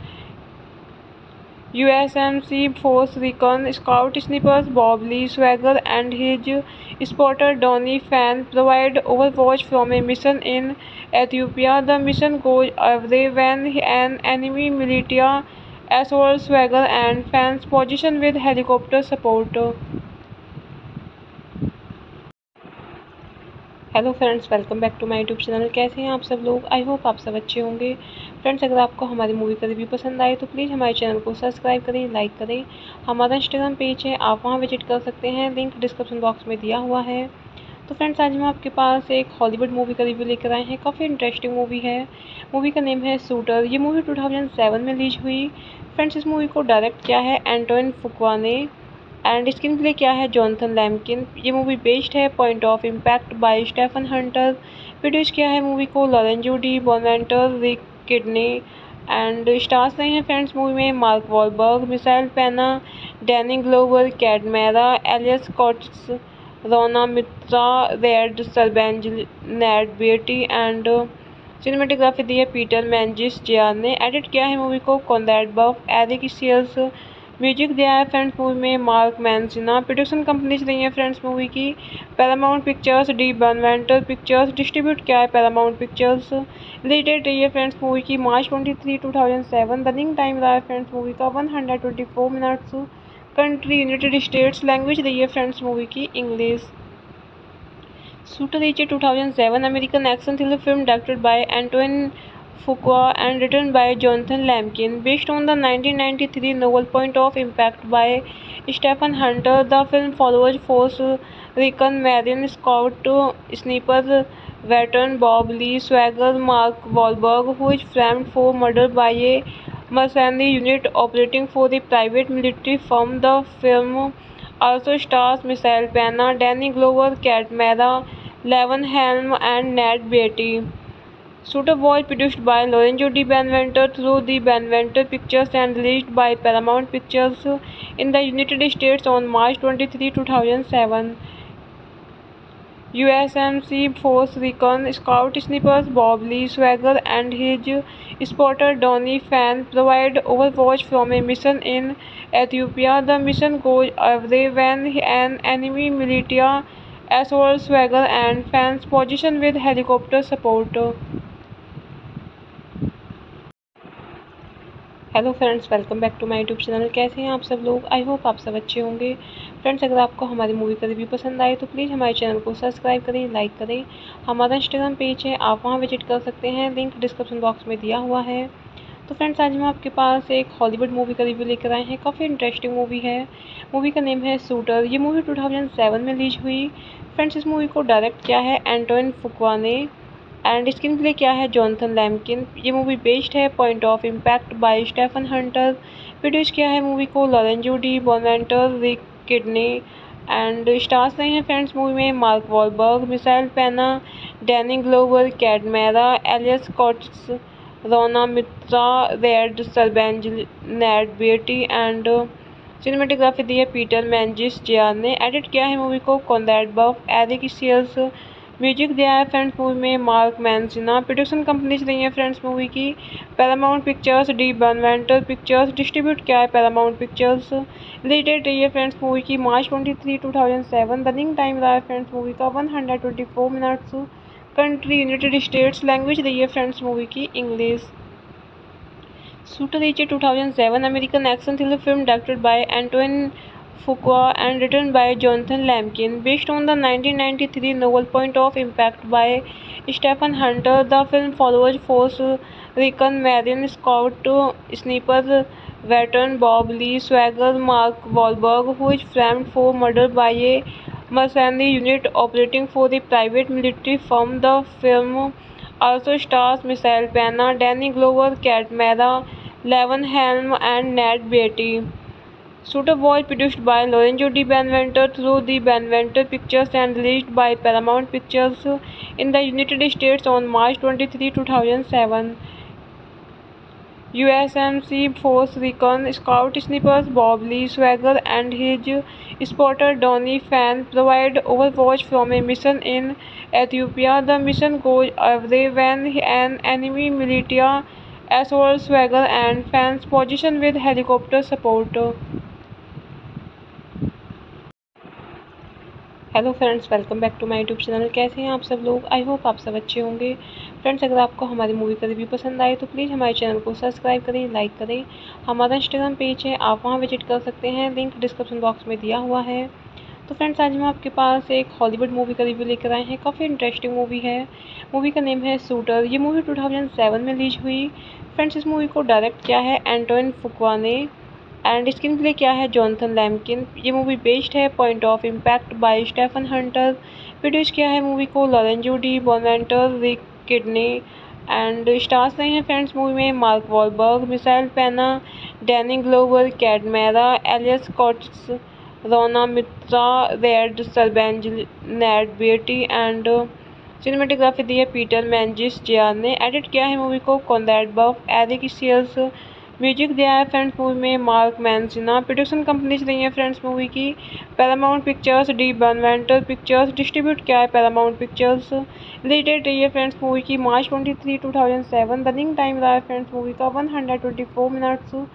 A: USMC Force Recon Scout Snipers Bob Lee Swagger and his spotter Donnie Fan provide overwatch from a mission in Ethiopia. The mission goes awry when an enemy militia assaults Swagger and Fan's position with helicopter support. Hello friends, welcome back to my YouTube channel. कैसे हैं आप सब लोग? I hope आप सब अच्छे होंगे। Friends, अगर आपको हमारी मूवी का रिव्यू पसंद आए तो प्लीज़ हमारे चैनल को सब्सक्राइब करें, लाइक करें। हमारा इंस्टाग्राम पेज है, आप वहां विजिट कर सकते हैं, लिंक डिस्क्रिप्शन बॉक्स में दिया हुआ है। तो फ्रेंड्स, आज हम आपके पास एक हॉलीवुड मूवी का रिव्यू लेकर आए हैं। काफ़ी इंटरेस्टिंग मूवी है। मूवी का नेम है शूटर। ये मूवी 2007 में रिलीज हुई। फ्रेंड्स, इस मूवी को डायरेक्ट किया है एंटोइन फुकवा ने एंड स्क्रीन प्ले किया है जॉनथन लैम्किन। ये मूवी बेस्ड है point of impact by Stephen Hunter. Produce किया है मूवी को Lorenzo di Bonaventura, Rick Kidney and stars रहे हैं फ्रेंड्स मूवी में मार्क वॉलबर्ग, मिसाइल पेना, Danny Glover, Kate Mara, Elias Koteas, Rhona Mitra, Rade सरबेंज, Ned Beatty and cinematography दी है Peter मैंजिस जियार ने। एडिट किया है मूवी को Conrad Buff, Eric Sears. Music दिया है फ्रेंड्स मूवी में मार्क मैंसिना। प्रोडक्शन कंपनीज रही है फ्रेंड्स मूवी की Paramount Pictures, di Bonaventura Pictures. Distribute किया है पैरामाउंट पिक्चर्स। रिलीज डेट रही है फ्रेंड्स मूवी की मार्च 23, 2007। रनिंग टाइम रहा है फ्रेंड्स मूवी का 124 minutes. Country United States. Language रही है फ्रेंड्स मूवी की English. Shooter reached 2007 American action thriller film directed by Antoine Fuqua and written by Jonathan Lamkin. Based on the 1993 novel Point of Impact by Stephen Hunter, the film follows Force Recon Marine Scout sniper veteran Bob Lee Swagger Mark Wahlberg, who is framed for murder by a mercenary unit operating for the private military firm. The film also stars Michelle Pena, Danny Glover, Kat Mara, Levin Helm, and Ned Beatty. Shooter was produced by Lorenzo Di Benventer through the Benventer Pictures and released by Paramount Pictures in the United States on March 23, 2007. USMC Force Recon Scout Snipers Bob Lee Swagger and his spotter Donnie Fan provide overwatch from a mission in Ethiopia. The mission goes awry when an enemy militia assaults Swagger and Fan's position with helicopter support. Hello friends, welcome back to my YouTube channel. कैसे हैं आप सब लोग? I hope आप सब अच्छे होंगे। Friends, अगर आपको हमारी मूवी का रिव्यू पसंद आए तो प्लीज़ हमारे चैनल को सब्सक्राइब करें, लाइक करें। हमारा इंस्टाग्राम पेज है, आप वहां विजिट कर सकते हैं, लिंक डिस्क्रिप्शन बॉक्स में दिया हुआ है। तो फ्रेंड्स, आज हम आपके पास एक हॉलीवुड मूवी का रिव्यू लेकर आए हैं। काफ़ी इंटरेस्टिंग मूवी है। मूवी का नेम है शूटर। ये मूवी 2007 में रिलीज हुई। फ्रेंड्स, इस मूवी को डायरेक्ट किया है एंटोइन फुकवा ने एंड स्क्रीन प्ले किया है जॉनथन लैम्किन। ये मूवी बेस्ड है point of impact by Stephen Hunter. Produce किया है मूवी को Lorenzo di Bonaventura, Rick Kidney and stars रहे हैं फ्रेंड्स मूवी में मार्क वॉलबर्ग, मिसाइल पेना, Danny Glover, Kate Mara, Elias Koteas, Rhona Mitra, Rade सरबेंज, नेड बेटी and cinematography दी है पीटर मैंजिस जियार ने। एडिट किया है मूवी को Conrad Buff, Eric Sears. Music दिया है फ्रेंड्स मूवी में मार्क मैंसिना। प्रोडक्शन कंपनीज रही है फ्रेंड्स मूवी की Paramount Pictures, di Bonaventura Pictures. Distribute किया है पैरामाउंट पिक्चर्स। रिलीज डेट रही है फ्रेंड्स मूवी की मार्च 23, 2007। रनिंग टाइम रहा है फ्रेंड्स मूवी का 124 minutes. Country United States. Language रही है फ्रेंड्स मूवी की English. Shooter reached 2007 American action thriller film directed by Antoine Fuqua and written by Jonathan Lamkin. Based on the 1993 novel Point of Impact by Stephen Hunter, the film follows Force Recon Marine Scout sniper veteran Bob Lee Swagger Mark Wahlberg, who is framed for murder by a mercenary unit operating for the private military firm. The film also stars Michelle Pena, Danny Glover, Kat Mara, Levin Helm, and Ned Beatty. Shooter was produced by Lorenzo Di Benventer through the Benventer Pictures and released by Paramount Pictures in the United States on March 23, 2007. USMC Force Recon Scout Snipers Bob Lee Swagger and his spotter Donnie Fan provide overwatch from a mission in Ethiopia. The mission goes awry when an enemy militia assaults Swagger and Fan's position with helicopter support. Hello friends, welcome back to my YouTube channel. कैसे हैं आप सब लोग? I hope आप सब अच्छे होंगे। Friends, अगर आपको हमारी मूवी का रिव्यू पसंद आए तो प्लीज़ हमारे चैनल को सब्सक्राइब करें, लाइक करें। हमारा इंस्टाग्राम पेज है, आप वहां विजिट कर सकते हैं, लिंक डिस्क्रिप्शन बॉक्स में दिया हुआ है। तो फ्रेंड्स, आज हम आपके पास एक हॉलीवुड मूवी का रिव्यू लेकर आए हैं। काफ़ी इंटरेस्टिंग मूवी है। मूवी का नेम है शूटर। ये मूवी 2007 में रिलीज हुई। फ्रेंड्स, इस मूवी को डायरेक्ट किया है एंटोइन फुकवा ने एंड स्क्रीन प्ले किया है जॉनथन लैम्किन। ये मूवी बेस्ड है point of impact by Stephen Hunter. Produce किया है मूवी को Lorenzo di Bonaventura, Rick Kidney and stars रहे हैं फ्रेंड्स मूवी में मार्क वॉलबर्ग, मिसाइल पेना, Danny Glover, Kate Mara, Elias Koteas, Rhona Mitra, Rade सरबेंज, नेड बेटी and cinematography दी है पीटर मैंजिस जियार ने। एडिट किया है मूवी को Conrad Buff, Eric Sears. Music दिया है फ्रेंड्स मूवी में मार्क मैंसिना। प्रोडक्शन कंपनीज रही है फ्रेंड्स मूवी की Paramount Pictures, di Bonaventura Pictures. Distribute किया है पैरामाउंट पिक्चर्स। रिलीज डेट रही है फ्रेंड्स मूवी की मार्च 23, 2007। रनिंग टाइम रहा है फ्रेंड्स मूवी का 124 minutes.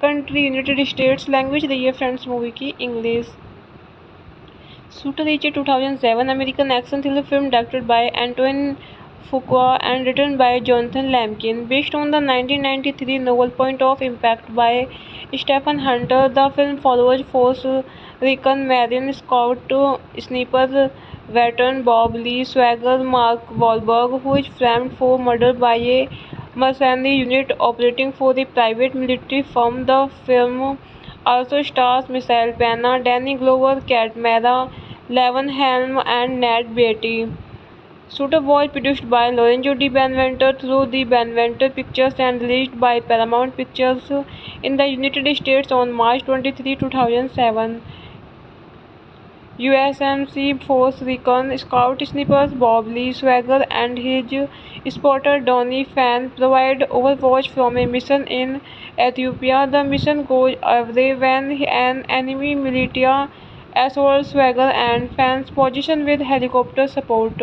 A: Country United States. Language रही है फ्रेंड्स मूवी की English. Shooter is a 2007 American action thriller film directed by Antoine Fuqua and written by Jonathan Lamkin, based on the 1993 novel Point of Impact by Stephen Hunter. The film follows Force Recon Marine Scout sniper veteran Bob Lee Swagger Mark Wahlberg, who is framed for murder by a mercenary unit operating for the private military firm. The film also stars Michelle Pena, Danny Glover, Kat Mara, Levin Helm, and Ned Beatty. Shooter was produced by Lorenzo Di Benventer through the Benventer Pictures and released by Paramount Pictures in the United States on March 23, 2007. USMC Force Recon Scout Snipers Bob Lee Swagger and his spotter Donnie Fan provide overwatch from a mission in Ethiopia. The mission goes awry when an enemy militia assaults Swagger and Fan's position with helicopter support.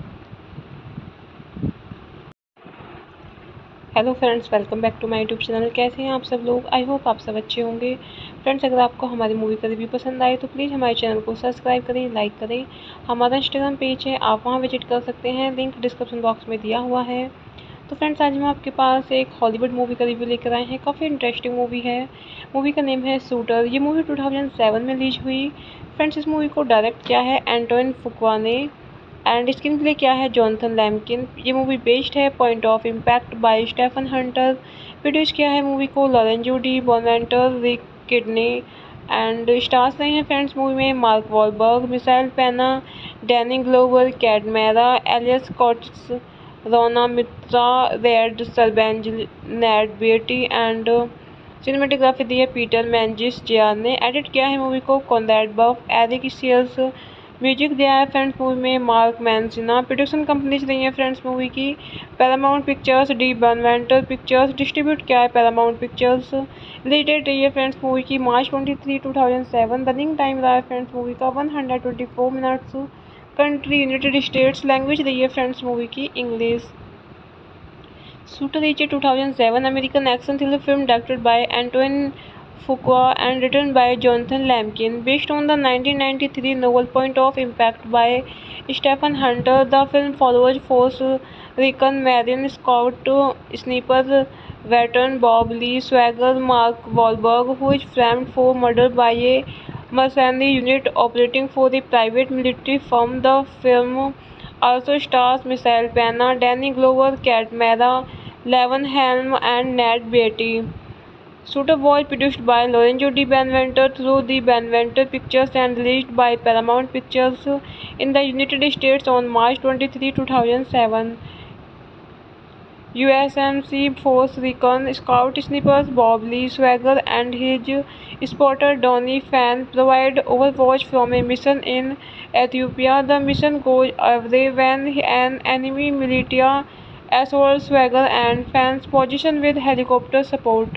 A: Hello friends, welcome back to my YouTube channel. कैसे हैं आप सब लोग? I hope आप सब अच्छे होंगे। Friends, अगर आपको हमारी मूवी का रिव्यू पसंद आए तो प्लीज़ हमारे चैनल को सब्सक्राइब करें, लाइक करें। हमारा इंस्टाग्राम पेज है, आप वहां विजिट कर सकते हैं, लिंक डिस्क्रिप्शन बॉक्स में दिया हुआ है। तो फ्रेंड्स, आज हम आपके पास एक हॉलीवुड मूवी का रिव्यू लेकर आए हैं। काफ़ी इंटरेस्टिंग मूवी है। मूवी का नेम है शूटर। ये मूवी 2007 में रिलीज हुई। फ्रेंड्स, इस मूवी को डायरेक्ट किया है एंटोइन फुकवा ने एंड स्क्रीन प्ले किया है जॉनथन लैम्किन। ये मूवी बेस्ड है point of impact by Stephen Hunter. Produce किया है मूवी को Lorenzo di Bonaventura, Rick Kidney and stars रहे हैं फ्रेंड्स मूवी में मार्क वॉलबर्ग, मिसाइल पेना, Danny Glover, Kate Mara, Elias Koteas, Rhona Mitra, Rade सरबेंज, नेड बेटी and cinematography दी है पीटर मैंजिस जियार ने। एडिट किया है मूवी को Conrad Buff, Eric Sears. Music दिया है फ्रेंड्स मूवी में मार्क मैंसिना। प्रोडक्शन कंपनीज रही है फ्रेंड्स मूवी की Paramount Pictures, di Bonaventura Pictures. Distribute किया है पैरामाउंट पिक्चर्स। रिलीज डेट रही है फ्रेंड्स मूवी की मार्च 23, 2007। रनिंग टाइम रहा है फ्रेंड्स मूवी का 124 minutes. Country United States. Language रही है फ्रेंड्स मूवी की English. Shooter is a 2007 American action thriller film directed by Antoine Fuqua and written by Jonathan Lamkin, based on the 1993 novel Point of Impact by Stephen Hunter. The film follows Force Recon Marine Scout sniper veteran Bob Lee Swagger Mark Wahlberg, who is framed for murder by a mercenary unit operating for the private military firm. The film also stars Michelle Pena, Danny Glover, Kat Mara, Levin Helm, and Ned Beatty. Shooter was produced by Lorenzo Di Benventer through the Benventer Pictures and released by Paramount Pictures in the United States on March 23, 2007. USMC Force Recon Scout Snipers Bob Lee Swagger and his spotter Donnie Fan provide overwatch from a mission in Ethiopia. The mission goes awry when an enemy militia assaults Swagger and Fan's position with helicopter support.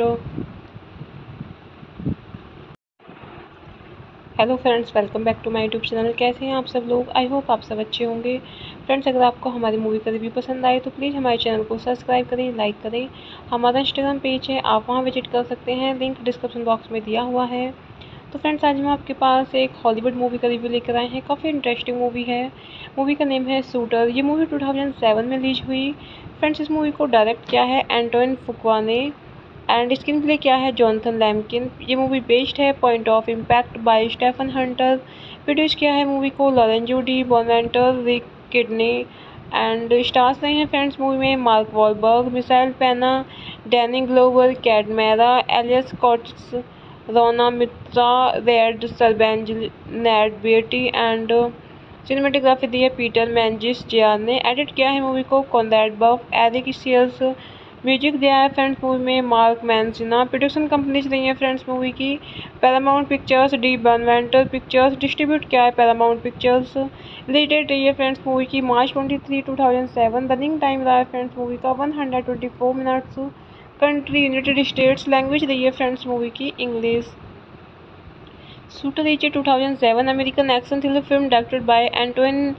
A: Hello friends, welcome back to my YouTube channel. कैसे हैं आप सब लोग? I hope आप सब अच्छे होंगे। Friends, अगर आपको हमारी मूवी का रिव्यू पसंद आए तो प्लीज़ हमारे चैनल को सब्सक्राइब करें, लाइक करें। हमारा इंस्टाग्राम पेज है, आप वहां विजिट कर सकते हैं, लिंक डिस्क्रिप्शन बॉक्स में दिया हुआ है। तो फ्रेंड्स, आज हम आपके पास एक हॉलीवुड मूवी का रिव्यू लेकर आए हैं। काफ़ी इंटरेस्टिंग मूवी है। मूवी का नेम है शूटर। ये मूवी 2007 में रिलीज हुई। फ्रेंड्स, इस मूवी को डायरेक्ट किया है एंटोइन फुकवा ने एंड स्क्रीन प्ले किया है जॉनथन लैम्किन। ये मूवी बेस्ड है point of impact by Stephen Hunter. Produce किया है मूवी को Lorenzo di Bonaventura, Rick Kidney and stars रहे हैं फ्रेंड्स मूवी में मार्क वॉलबर्ग, मिसाइल पेना, Danny Glover, Kate Mara, Elias Koteas, Rhona Mitra, Rade सरबेंज, नेड बेटी and cinematography दी है पीटर मैंजिस जियार ने। एडिट किया है मूवी को Conrad Buff, Eric Sears. Music दिया है फ्रेंड्स मूवी में मार्क मैंसिना। प्रोडक्शन कंपनीज रही है फ्रेंड्स मूवी की Paramount Pictures, di Bonaventura Pictures. Distribute किया है पैरामाउंट पिक्चर्स। रिलीज डेट रही है फ्रेंड्स मूवी की मार्च 23, 2007। रनिंग टाइम रहा है फ्रेंड्स मूवी का 124 minutes. Country United States. Language रही है फ्रेंड्स मूवी की English. Shooter is a 2007 American action thriller film directed by Antoine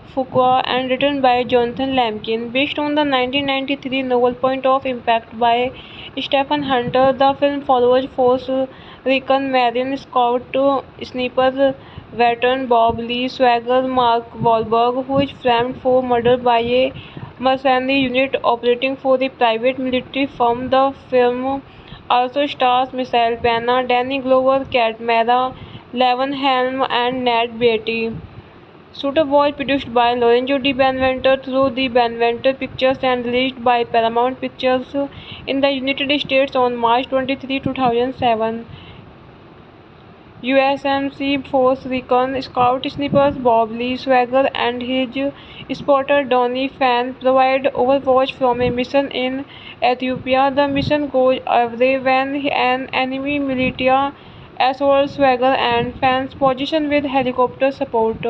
A: Fuqua and written by Jonathan Lamkin. Based on the 1993 novel Point of Impact by Stephen Hunter, the film follows Force Recon Marine Scout sniper veteran Bob Lee Swagger Mark Wahlberg, who is framed for murder by a mercenary unit operating for the private military firm. The film also stars Michelle Pena, Danny Glover, Kat Mara, Levon Helm, and Ned Beatty. Shooter was produced by Lorenzo Di Benventer through the Benventer Pictures and released by Paramount Pictures in the United States on March 23, 2007. USMC Force Recon Scout Snipers Bob Lee Swagger and his spotter Donnie Fan provide overwatch from a mission in Ethiopia. The mission goes awry when an enemy militia assaults Swagger and Fan's position with helicopter support.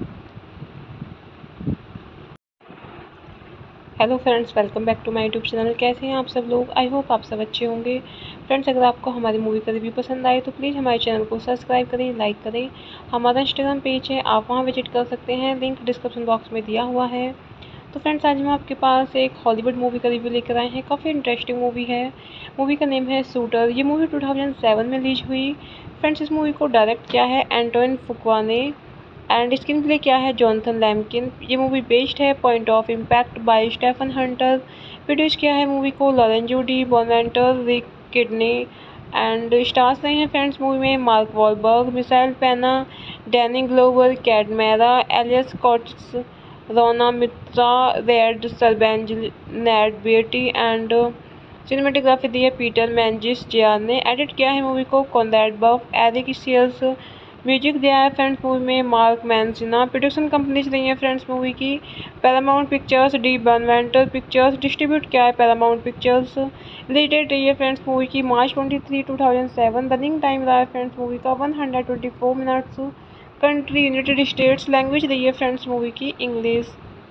A: Hello friends, welcome back to my YouTube channel. कैसे हैं आप सब लोग? I hope आप सब अच्छे होंगे। Friends, अगर आपको हमारी मूवी का रिव्यू पसंद आए तो प्लीज़ हमारे चैनल को सब्सक्राइब करें, लाइक करें। हमारा इंस्टाग्राम पेज है, आप वहां विजिट कर सकते हैं, लिंक डिस्क्रिप्शन बॉक्स में दिया हुआ है। तो फ्रेंड्स, आज हम आपके पास एक हॉलीवुड मूवी का रिव्यू लेकर आए हैं। काफ़ी इंटरेस्टिंग मूवी है। मूवी का नेम है शूटर। ये मूवी 2007 में रिलीज हुई। फ्रेंड्स, इस मूवी को डायरेक्ट किया है एंटोइन फुक्वा ने एंड स्क्रीन प्ले किया है जॉनथन लैम्किन। ये मूवी बेस्ड है point of impact by Stephen Hunter. Produce किया है मूवी को Lorenzo di Bonaventura, Rick Kidney and stars रहे हैं फ्रेंड्स मूवी में मार्क वॉलबर्ग, मिसाइल पेना, Danny Glover, Kate Mara, Elias Koteas, Rhona Mitra, Rade सरबेंज, नेड बेटी and cinematography दी है पीटर मैंजिस जियार ने। एडिट किया है मूवी को Conrad Buff, Eric Sears. Music दिया है फ्रेंड्स मूवी में मार्क मैंसिना। प्रोडक्शन कंपनीज रही है फ्रेंड्स मूवी की Paramount Pictures, di Bonaventura Pictures. Distribute किया है पैरामाउंट पिक्चर्स। रिलीज डेट रही है फ्रेंड्स मूवी की मार्च 23, 2007। रनिंग टाइम रहा है फ्रेंड्स मूवी का 124 minutes. Country United States. Language रही है फ्रेंड्स मूवी की English.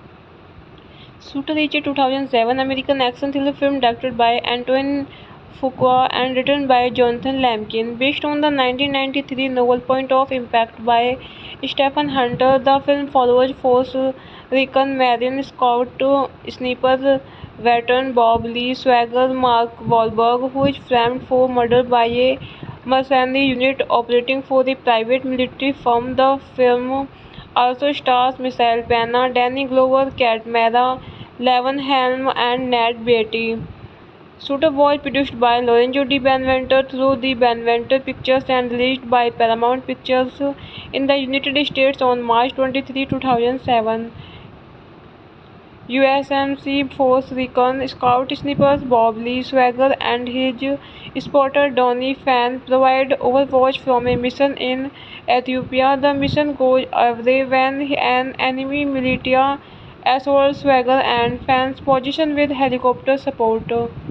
A: Shooter is a 2007 American action thriller film directed by Antoine Fuqua and written by Jonathan Lamkin. Based on the 1993 novel Point of Impact by Stephen Hunter, the film follows Force Recon Marine Scout sniper veteran Bob Lee Swagger Mark Wahlberg, who is framed for murder by a mercenary unit operating for the private military firm. The film also stars Michelle Pena, Danny Glover, Kat Mara, Levon Helm, and Ned Beatty. Shooter was produced by Lorenzo Di Benventer through the Benventer Pictures and released by Paramount Pictures in the United States on March 23, 2007. USMC Force Recon Scout Snipers Bob Lee Swagger and his spotter Donnie Fan provide overwatch from a mission in Ethiopia. The mission goes awry when an enemy militia assaults Swagger and Fan's position with helicopter support.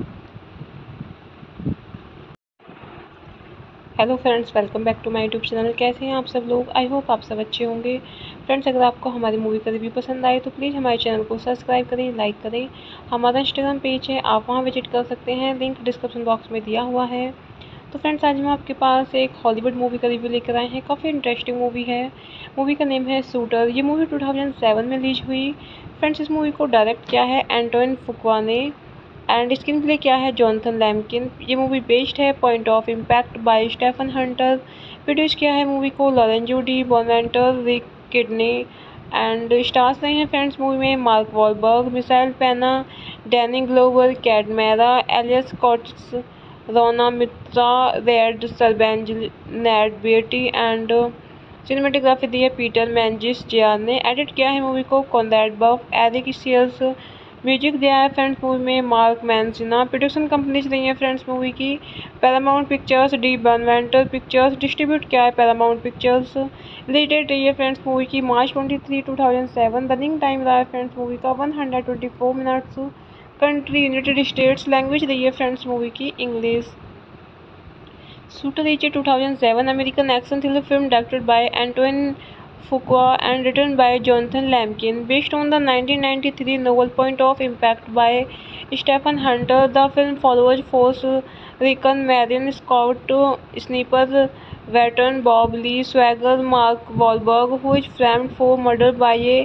A: Hello friends, welcome back to my YouTube channel. कैसे हैं आप सब लोग? I hope आप सब अच्छे होंगे। Friends, अगर आपको हमारी मूवी का रिव्यू पसंद आए तो प्लीज़ हमारे चैनल को सब्सक्राइब करें, लाइक करें। हमारा इंस्टाग्राम पेज है, आप वहां विजिट कर सकते हैं, लिंक डिस्क्रिप्शन बॉक्स में दिया हुआ है। तो फ्रेंड्स, आज हम आपके पास एक हॉलीवुड मूवी का रिव्यू लेकर आए हैं। काफ़ी इंटरेस्टिंग मूवी है। मूवी का नेम है शूटर। ये मूवी 2007 में रिलीज हुई। फ्रेंड्स, इस मूवी को डायरेक्ट किया है एंटोइन फुक्वा ने एंड स्क्रीन प्ले किया है जॉनथन लैम्किन। ये मूवी बेस्ड है point of impact by Stephen Hunter. Produce किया है मूवी को Lorenzo di Bonaventura, Rick Kidney and stars रहे हैं फ्रेंड्स मूवी में मार्क वॉलबर्ग, मिसाइल पेना, Danny Glover, Kate Mara, Elias Koteas, Rhona Mitra, Rade सरबेंज, नेड बेटी and cinematography दी है पीटर मैंजिस जियार ने। एडिट किया है मूवी को Conrad Buff, Eric Sears. Music दिया है फ्रेंड्स मूवी में मार्क मैंसिना। प्रोडक्शन कंपनीज रही है फ्रेंड्स मूवी की Paramount Pictures, di Bonaventura Pictures. Distribute किया है पैरामाउंट पिक्चर्स। रिलीज डेट रही है फ्रेंड्स मूवी की मार्च 23, 2007। रनिंग टाइम रहा है फ्रेंड्स मूवी का 124 minutes. Country United States. Language रही है फ्रेंड्स मूवी की English. Shooter is a 2007 American action thriller film directed by Antoine Fuqua and written by Jonathan Lamkin. Based on the 1993 novel Point of Impact by Stephen Hunter, the film follows Force Recon Marine Scout sniper veteran Bob Lee Swagger Mark Wahlberg, who is framed for murder by a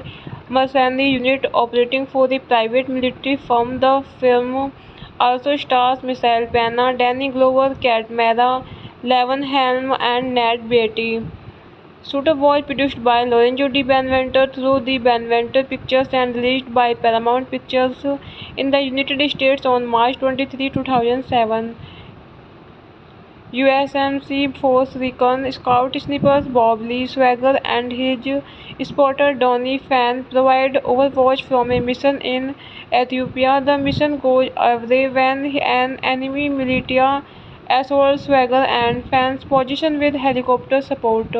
A: mercenary unit operating for the private military firm. The film also stars Michelle Pena, Danny Glover, Kat Mara, Levon Helm, and Ned Beatty. Sutter was produced by Lorenzo Di Benvento through the Benvento Pictures and released by Paramount Pictures in the United States on March 23, 2007. USMC Force Recon Scout Snipers Bob Lee Swagger and his spotter Donnie Fan provide overwatch from a mission in Ethiopia. The mission goes awry when an enemy militia assaults Swagger and Fan's position with helicopter support.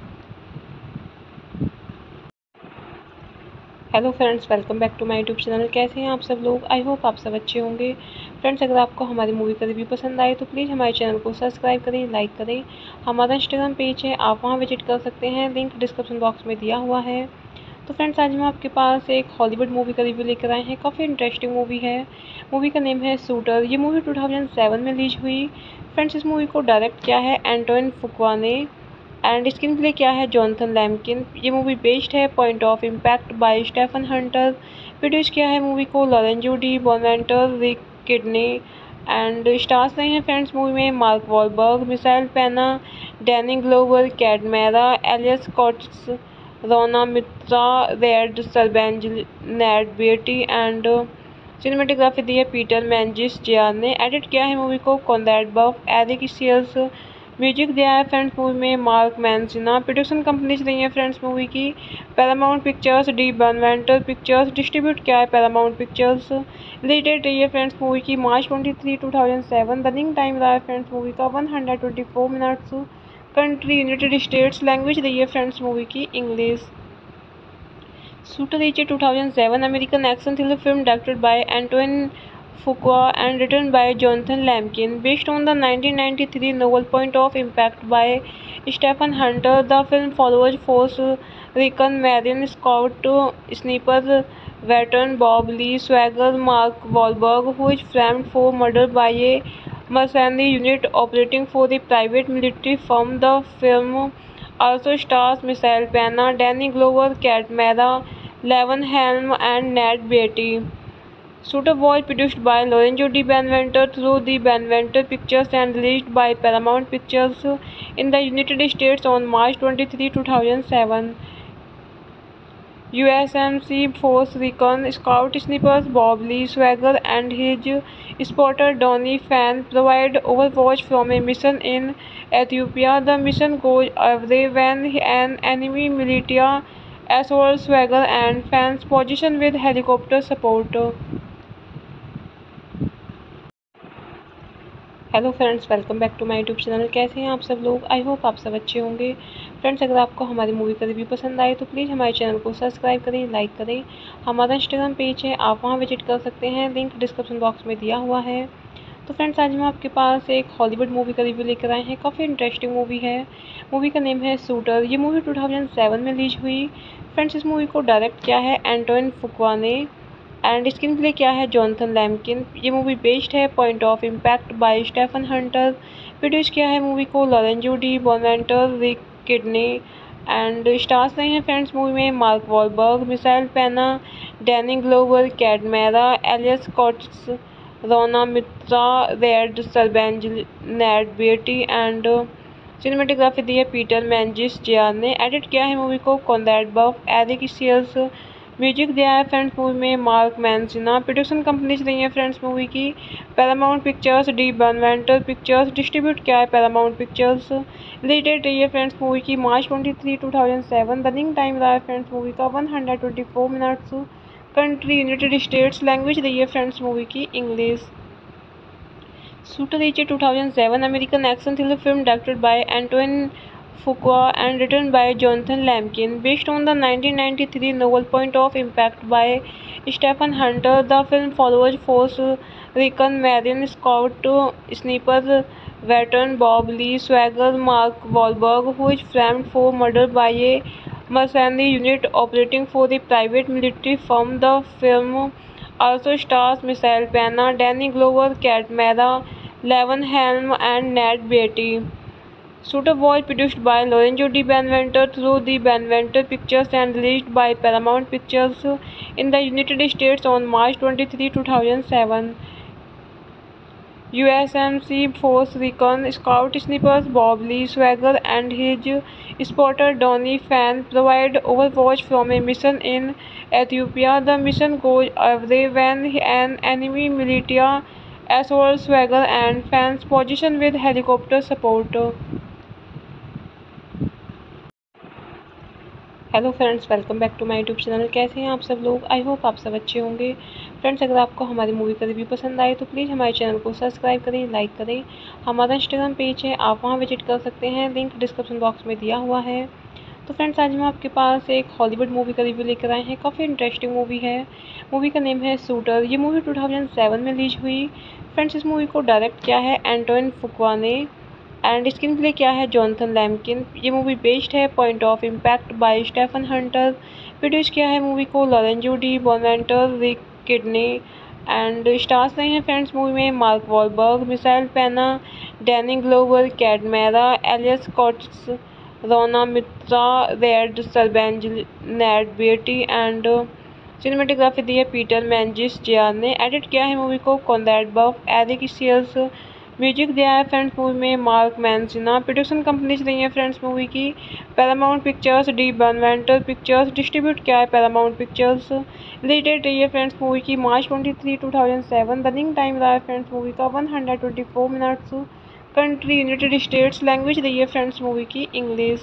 A: Hello friends, welcome back to my YouTube channel. कैसे हैं आप सब लोग? I hope आप सब अच्छे होंगे। Friends, अगर आपको हमारी मूवी का रिव्यू पसंद आए तो प्लीज़ हमारे चैनल को सब्सक्राइब करें, लाइक करें। हमारा इंस्टाग्राम पेज है, आप वहां विजिट कर सकते हैं, लिंक डिस्क्रिप्शन बॉक्स में दिया हुआ है। तो फ्रेंड्स, आज हम आपके पास एक हॉलीवुड मूवी का रिव्यू लेकर आए हैं। काफ़ी इंटरेस्टिंग मूवी है। मूवी का नेम है शूटर। ये मूवी 2007 में रिलीज हुई। फ्रेंड्स, इस मूवी को डायरेक्ट किया है एंटोइन फुक्वा ने एंड स्क्रीन प्ले किया है जॉनथन लैम्किन। ये मूवी बेस्ड है point of impact by Stephen Hunter. Produce किया है मूवी को Lorenzo di Bonaventura, Rick Kidney and stars रहे हैं फ्रेंड्स मूवी में मार्क वॉलबर्ग, मिसाइल पेना, Danny Glover, Kate Mara, Elias Koteas, Rhona Mitra, Rade सरबेंज, नेड बेटी and cinematography दी है पीटर मैंजिस जियार ने। एडिट किया है मूवी को Conrad Buff, Eric Sears. Music दिया है फ्रेंड्स मूवी में मार्क मैंसिना। प्रोडक्शन कंपनीज रही है फ्रेंड्स मूवी की Paramount Pictures, di Bonaventura Pictures. Distribute किया है पैरामाउंट पिक्चर्स। रिलीज डेट रही है फ्रेंड्स मूवी की मार्च 23, 2007। रनिंग टाइम रहा है फ्रेंड्स मूवी का 124 minutes. Country United States. Language रही है फ्रेंड्स मूवी की English. Shooter is a 2007 American action thriller film directed by Antoine Fuqua and written by Jonathan Lambkin, based on the 1993 novel Point of Impact by Stephen Hunter. The film follows Force Recon Marine Scout Sniper veteran Bob Lee Swagger, Mark Wahlberg, who is framed for murder by a mercenary unit operating for the private military firm. The film also stars Michelle Pena, Danny Glover, Kat Mara, Levon Helm, and Ned Beatty. Shooter was produced by Lorenzo Di Benvento through the Benvento Pictures and released by Paramount Pictures in the United States on March 23, 2007. USMC Force Recon Scout Snipers Bob Lee Swagger and his spotter Donnie Fan provide overwatch from a mission in Ethiopia. The mission goes awry when an enemy militia assaults Swagger and Fan's position with helicopter support. Hello friends, welcome back to my YouTube channel. कैसे हैं आप सब लोग? I hope आप सब अच्छे होंगे। Friends, अगर आपको हमारी मूवी का रिव्यू पसंद आए तो प्लीज़ हमारे चैनल को सब्सक्राइब करें, लाइक करें। हमारा इंस्टाग्राम पेज है, आप वहां विजिट कर सकते हैं, लिंक डिस्क्रिप्शन बॉक्स में दिया हुआ है। तो फ्रेंड्स, आज हम आपके पास एक हॉलीवुड मूवी का रिव्यू लेकर आए हैं। काफ़ी इंटरेस्टिंग मूवी है। मूवी का नेम है शूटर। ये मूवी 2007 में रिलीज हुई। फ्रेंड्स, इस मूवी को डायरेक्ट किया है एंटोइन फुक्वा ने एंड स्क्रीन प्ले किया है जॉनथन लैम्किन। ये मूवी बेस्ड है point of impact by Stephen Hunter. Produce किया है मूवी को Lorenzo di Bonaventura, Rick Kidney and stars रहे हैं फ्रेंड्स मूवी में मार्क वॉलबर्ग, मिसाइल पेना, Danny Glover, Kate Mara, Elias Koteas, Rhona Mitra, Rade सरबेंज, नेड बेटी and cinematography दी है पीटर मैंजिस जियार ने। एडिट किया है मूवी को Conrad Buff, Eric Sears. Music दिया है फ्रेंड्स मूवी में मार्क मैंसिना। प्रोडक्शन कंपनीज रही है फ्रेंड्स मूवी की Paramount Pictures, di Bonaventura Pictures. Distribute किया है पैरामाउंट पिक्चर्स। रिलीज डेट रही है फ्रेंड्स मूवी की मार्च 23, 2007। रनिंग टाइम रहा है फ्रेंड्स मूवी का 124 minutes. Country United States. Language रही है फ्रेंड्स मूवी की English. Shooter is a 2007 American action thriller film directed by Antoine Fuqua and written by Jonathan Lambkin, based on the 1993 novel Point of Impact by Stephen Hunter. The film follows Force Recon Marine Scout Sniper veteran Bob Lee Swagger, Mark Wahlberg, who is framed for murder by a mercenary unit operating for the private military firm. The film also stars Michelle Pena, Danny Glover, Kat Mara, Levon Helm, and Ned Beatty. Sutter was produced by Lorenzo Di Benevento through the Benevento Pictures and released by Paramount Pictures in the United States on March 23, 2007. USMC Force Recon Scout Snipers Bob Lee Swagger and his spotter Donnie Fan provide overwatch from a mission in Ethiopia. The mission goes awry when an enemy militia assaults Swagger and Fan's position with helicopter support. Hello friends, welcome back to my YouTube channel. कैसे हैं आप सब लोग? I hope आप सब अच्छे होंगे। Friends, अगर आपको हमारी मूवी का रिव्यू पसंद आए तो प्लीज़ हमारे चैनल को सब्सक्राइब करें, लाइक करें। हमारा इंस्टाग्राम पेज है, आप वहां विजिट कर सकते हैं, लिंक डिस्क्रिप्शन बॉक्स में दिया हुआ है। तो फ्रेंड्स, आज हम आपके पास एक हॉलीवुड मूवी का रिव्यू लेकर आए हैं। काफ़ी इंटरेस्टिंग मूवी है। मूवी का नेम है शूटर। ये मूवी 2007 में रिलीज हुई। फ्रेंड्स, इस मूवी को डायरेक्ट किया है एंटोइन फुक्वा ने एंड स्क्रीन प्ले किया है जॉनथन लैम्किन। ये मूवी बेस्ड है point of impact by Stephen Hunter. Produce किया है मूवी को Lorenzo di Bonaventura, Rick Kidney and stars रहे हैं फ्रेंड्स मूवी में मार्क वॉलबर्ग, मिसाइल पेना, Danny Glover, Kate Mara, Elias Koteas, Rhona Mitra, Rade सरबेंज, Ned Beatty and cinematography दी है Peter मैंजिस जियार ने। एडिट किया है मूवी को Conrad Buff, Eric Sears. Music दिया है फ्रेंड्स मूवी में मार्क मैंसिना। प्रोडक्शन कंपनीज रही है फ्रेंड्स मूवी की Paramount Pictures, di Bonaventura Pictures. Distribute किया है पैरामाउंट पिक्चर्स। रिलीज डेट रही है फ्रेंड्स मूवी की मार्च 23, 2007। रनिंग टाइम रहा है फ्रेंड्स मूवी का 124 minutes. Country United States. Language रही है फ्रेंड्स मूवी की English.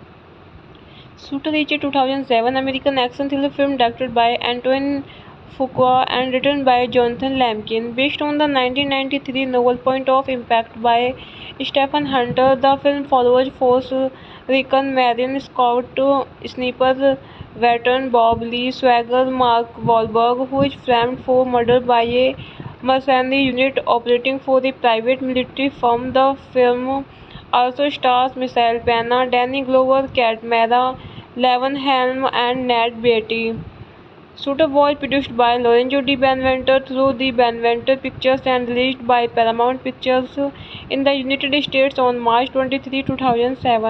A: Shooter is a 2007 American action thriller film directed by Antoine Fuqua and written by Jonathan Lambkin, based on the 1993 novel Point of Impact by Stephen Hunter. The film follows Force Recon Marine Scout Sniper veteran Bob Lee Swagger, Mark Wahlberg, who is framed for murder by a mercenary unit operating for the private military firm. The film also stars Michael Pena, Danny Glover, Kat Mera, Levon Helm and Nat Beatty. Shooter was produced by Lorenzo Di Benevento through the Benevento Pictures and released by Paramount Pictures in the United States on March 23, 2007. USMC Force Recon Scout Snippers Bob Lee Swagger, Mark Wahlberg, Michael Pena, Danny Glover, Kat Mera, Levon Helm and Nat Beatty. Shooter was produced by Lorenzo Di Benevento through the Benevento Pictures and released by Paramount Pictures in the United States on March 23, 2007.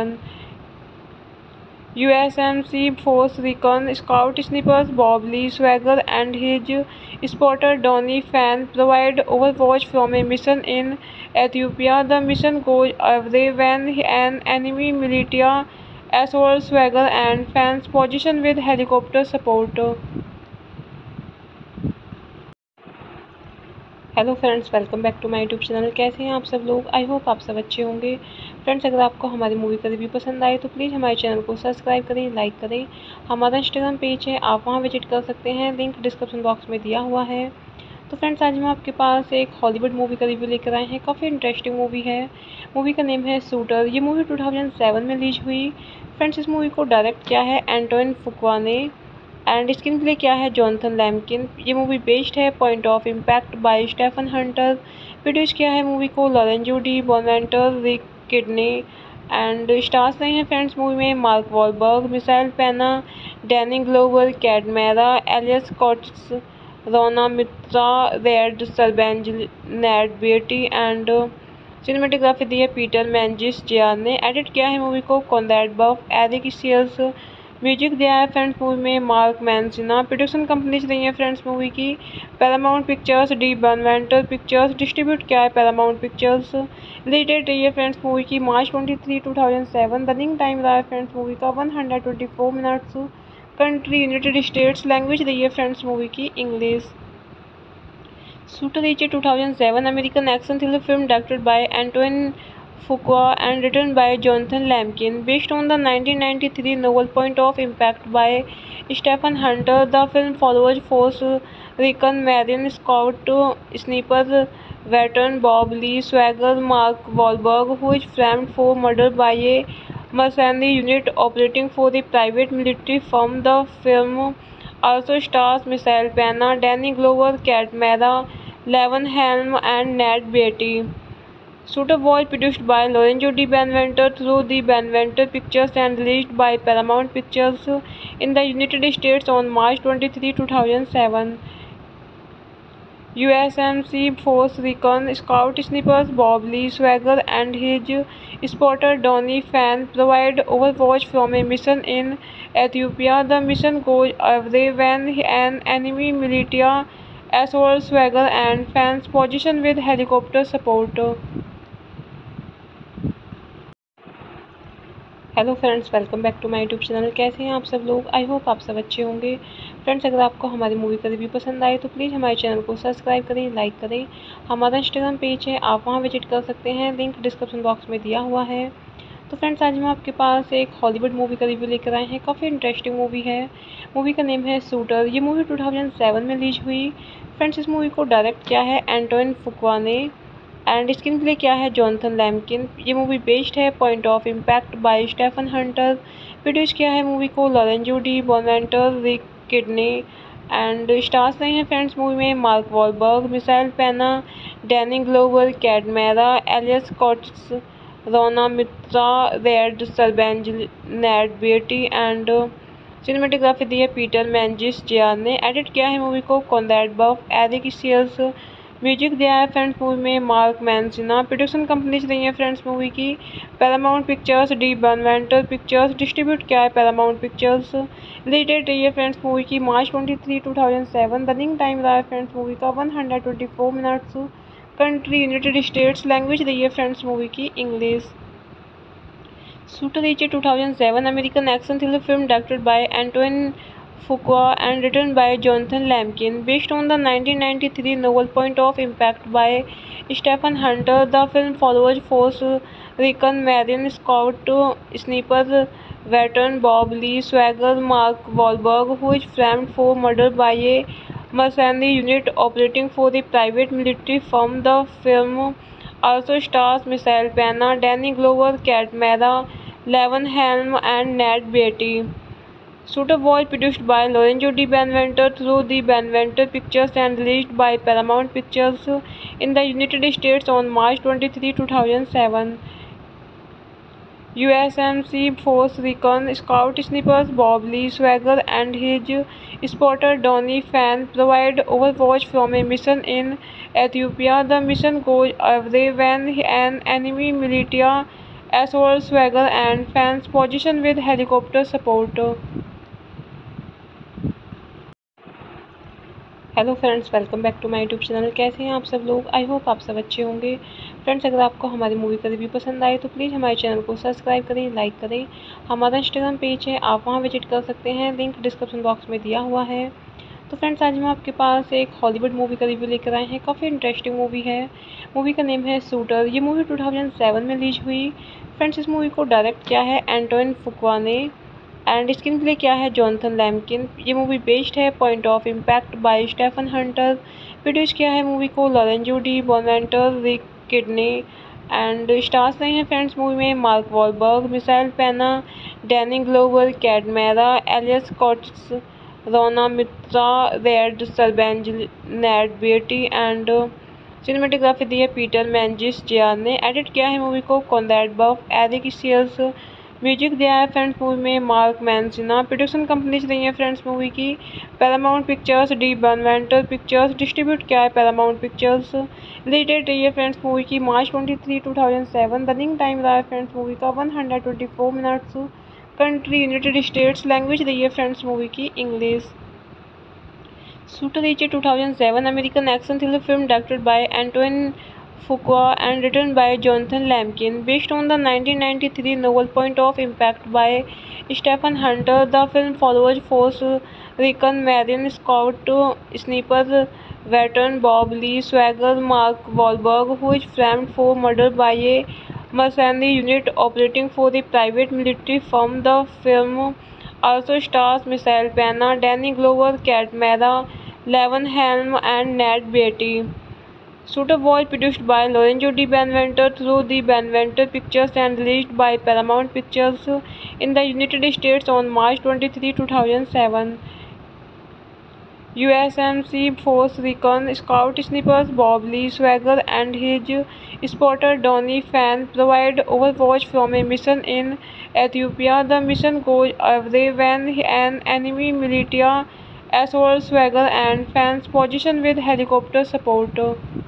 A: USMC Force Recon Scout Snippers Bob Lee Swagger and his spotter Donnie Fan provide overwatch from a mission in Ethiopia. The mission goes awry when an enemy militia assaults Swagger and Fan's position with helicopter support. Hello friends, welcome back to my YouTube channel. कैसे हैं आप सब लोग? I hope आप सब अच्छे होंगे। Friends, अगर आपको हमारी मूवी का रिव्यू पसंद आए तो प्लीज़ हमारे चैनल को सब्सक्राइब करें, लाइक करें। हमारा इंस्टाग्राम पेज है, आप वहां विजिट कर सकते हैं, लिंक डिस्क्रिप्शन बॉक्स में दिया हुआ है। तो फ्रेंड्स, आज हम आपके पास एक हॉलीवुड मूवी का रिव्यू लेकर आए हैं। काफ़ी इंटरेस्टिंग मूवी है। मूवी का नेम है शूटर। ये मूवी 2007 में रिलीज हुई। फ्रेंड्स, इस मूवी को डायरेक्ट किया है एंटोइन फुक्वा ने एंड स्क्रीन प्ले किया है जॉनथन लैम्किन। ये मूवी बेस्ड है point of impact by Stephen Hunter. Produce किया है मूवी को Lorenzo di Bonaventura, Rick Kidney and stars रहे हैं फ्रेंड्स मूवी में मार्क वॉलबर्ग, मिसाइल पेना, Danny Glover, Kate Mara, Elias Koteas, Rhona Mitra, Rade सरबेंज, Ned Beatty and cinematography दी है Peter मैंजिस जियार ने। एडिट किया है मूवी को Conrad Buff, Eric Sears. Music दिया है फ्रेंड्स मूवी में मार्क मैंसिना। प्रोडक्शन कंपनीज रही है फ्रेंड्स मूवी की Paramount Pictures, di Bonaventura Pictures. Distribute किया है पैरामाउंट पिक्चर्स। रिलीज डेट रही है फ्रेंड्स मूवी की मार्च 23, 2007। रनिंग टाइम रहा है फ्रेंड्स मूवी का 124 minutes. Country United States. Language रही है फ्रेंड्स मूवी की English. Shooter is a 2007 American action thriller film directed by Antoine Fuqua and written by Jonathan Lambkin, based on the 1993 novel Point of Impact by Stephen Hunter. The film follows Force Recon Marine Scout Sniper veteran Bob Lee Swagger, Mark Wahlberg, who is framed for murder by a mercenary unit operating for the private military firm. The film also stars Michael Pena, Danny Glover, Kat Mera, Levon Helm and Nat Beatty. Shooter was produced by Lorenzo Di Benevento through the Benevento Pictures and released by Paramount Pictures in the United States on March 23, 2007. USMC Force Recon Scout Snipers Bob Lee Swagger and his spotter Donnie Fan provide overwatch from a mission in Ethiopia. The mission goes awry when an enemy militia assaults Swagger and Fan's position with helicopter support. Hello friends, welcome back to my YouTube channel. कैसे हैं आप सब लोग? I hope आप सब अच्छे होंगे। Friends, अगर आपको हमारी मूवी का रिव्यू पसंद आए तो प्लीज़ हमारे चैनल को सब्सक्राइब करें, लाइक करें। हमारा इंस्टाग्राम पेज है, आप वहां विजिट कर सकते हैं, लिंक डिस्क्रिप्शन बॉक्स में दिया हुआ है। तो फ्रेंड्स, आज हम आपके पास एक हॉलीवुड मूवी का रिव्यू लेकर आए हैं। काफ़ी इंटरेस्टिंग मूवी है। मूवी का नेम है शूटर। ये मूवी 2007 में रिलीज हुई। फ्रेंड्स, इस मूवी को डायरेक्ट किया है एंटोइन फुक्वा ने एंड स्क्रीन प्ले किया है जॉनथन लैम्किन। ये मूवी बेस्ड है point of impact by Stephen Hunter. Produce किया है मूवी को Lorenzo di Bonaventura, Rick Kidney and stars रहे हैं फ्रेंड्स मूवी में मार्क वॉलबर्ग, मिसाइल पेना, Danny Glover, Kate Mara, Elias Koteas, Rhona Mitra, Rade सरबेंज, Ned Beatty and cinematography दी है Peter मैंजिस जियार ने। एडिट किया है मूवी को Conrad Buff, Eric Sears. Music दिया है फ्रेंड्स मूवी में मार्क मैंसिना। प्रोडक्शन कंपनीज रही है फ्रेंड्स मूवी की Paramount Pictures, di Bonaventura Pictures. Distribute किया है पैरामाउंट पिक्चर्स। रिलीज डेट रही है फ्रेंड्स मूवी की मार्च 23, 2007। रनिंग टाइम रहा है फ्रेंड्स मूवी का 124 minutes. Country United States. Language रही है फ्रेंड्स मूवी की English. Shooter is a 2007 American action thriller film directed by Antoine Fuqua and written by Jonathan Lambkin, based on the 1993 novel Point of Impact by Stephen Hunter. The film follows Force Recon Marine Scout Sniper veteran Bob Lee Swagger, Mark Wahlberg, who is framed for murder by a mercenary unit operating for the private military firm. The film also stars Michael Pena, Danny Glover, Kat Mehra, Levon Helm and Nat Beatty. Shooter was produced by Lorenzo Di Benventer through the Benventer Pictures and released by Paramount Pictures in the United States on March 23, 2007. USMC Force Recon Scout Snipers Bob Lee Swagger and his spotter Donnie Fan provide overwatch from a mission in Ethiopia. The mission goes awry when an enemy militia assaults Swagger and Fan's position with helicopter support. Hello friends, welcome back to my YouTube channel. कैसे हैं आप सब लोग? I hope आप सब अच्छे होंगे। Friends, अगर आपको हमारी मूवी का रिव्यू पसंद आए तो प्लीज़ हमारे चैनल को सब्सक्राइब करें, लाइक करें। हमारा इंस्टाग्राम पेज है, आप वहां विजिट कर सकते हैं, लिंक डिस्क्रिप्शन बॉक्स में दिया हुआ है। तो फ्रेंड्स, आज हम आपके पास एक हॉलीवुड मूवी का रिव्यू लेकर आए हैं। काफ़ी इंटरेस्टिंग मूवी है। मूवी का नेम है शूटर। ये मूवी 2007 में रिलीज हुई। फ्रेंड्स, इस मूवी को डायरेक्ट किया है एंटोइन फुक्वा ने एंड स्क्रीन प्ले किया है जॉनथन लैम्किन। ये मूवी बेस्ड है point of impact by Stephen Hunter. Produce किया है मूवी को Lorenzo di Bonaventura, Rick Kidney and stars रहे हैं फ्रेंड्स मूवी में मार्क वॉलबर्ग, मिसाइल पेना, Danny Glover, Kate Mara, Elias Koteas, Rhona Mitra, Rade सरबेंज, Ned Beatty and cinematography दी है Peter मैंजिस जियार ने। एडिट किया है मूवी को Conrad Buff, Eric Sears. Music दिया है फ्रेंड्स मूवी में मार्क मैंसिना। प्रोडक्शन कंपनीज रही है फ्रेंड्स मूवी की Paramount Pictures, di Bonaventura Pictures. Distribute किया है पैरामाउंट पिक्चर्स। रिलीज डेट रही है फ्रेंड्स मूवी की मार्च 23, 2007। रनिंग टाइम रहा है फ्रेंड्स मूवी का 124 minutes. Country United States. Language रही है फ्रेंड्स मूवी की English. Shooter is a 2007 American action thriller film directed by Antoine Fuqua and written by Jonathan Lambkin, based on the 1993 novel Point of Impact by Stephen Hunter. The film follows Force Recon Marine Scout Sniper veteran Bob Lee Swagger, Mark Wahlberg, who is framed for murder by a mercenary unit operating for the private military firm. The film also stars Michael Pena, Danny Glover, Kat Mehra, Levon Helm and Nat Beatty. Shooter was produced by Lorenzo Di Benventer through the Benventer Pictures and released by Paramount Pictures in the United States on March 23, 2007. USMC Force Recon Scout Snipers Bob Lee Swagger and his spotter Donnie Fan provide overwatch from a mission in Ethiopia. The mission goes awry when an enemy militia assault swagger and fans position with helicopter support.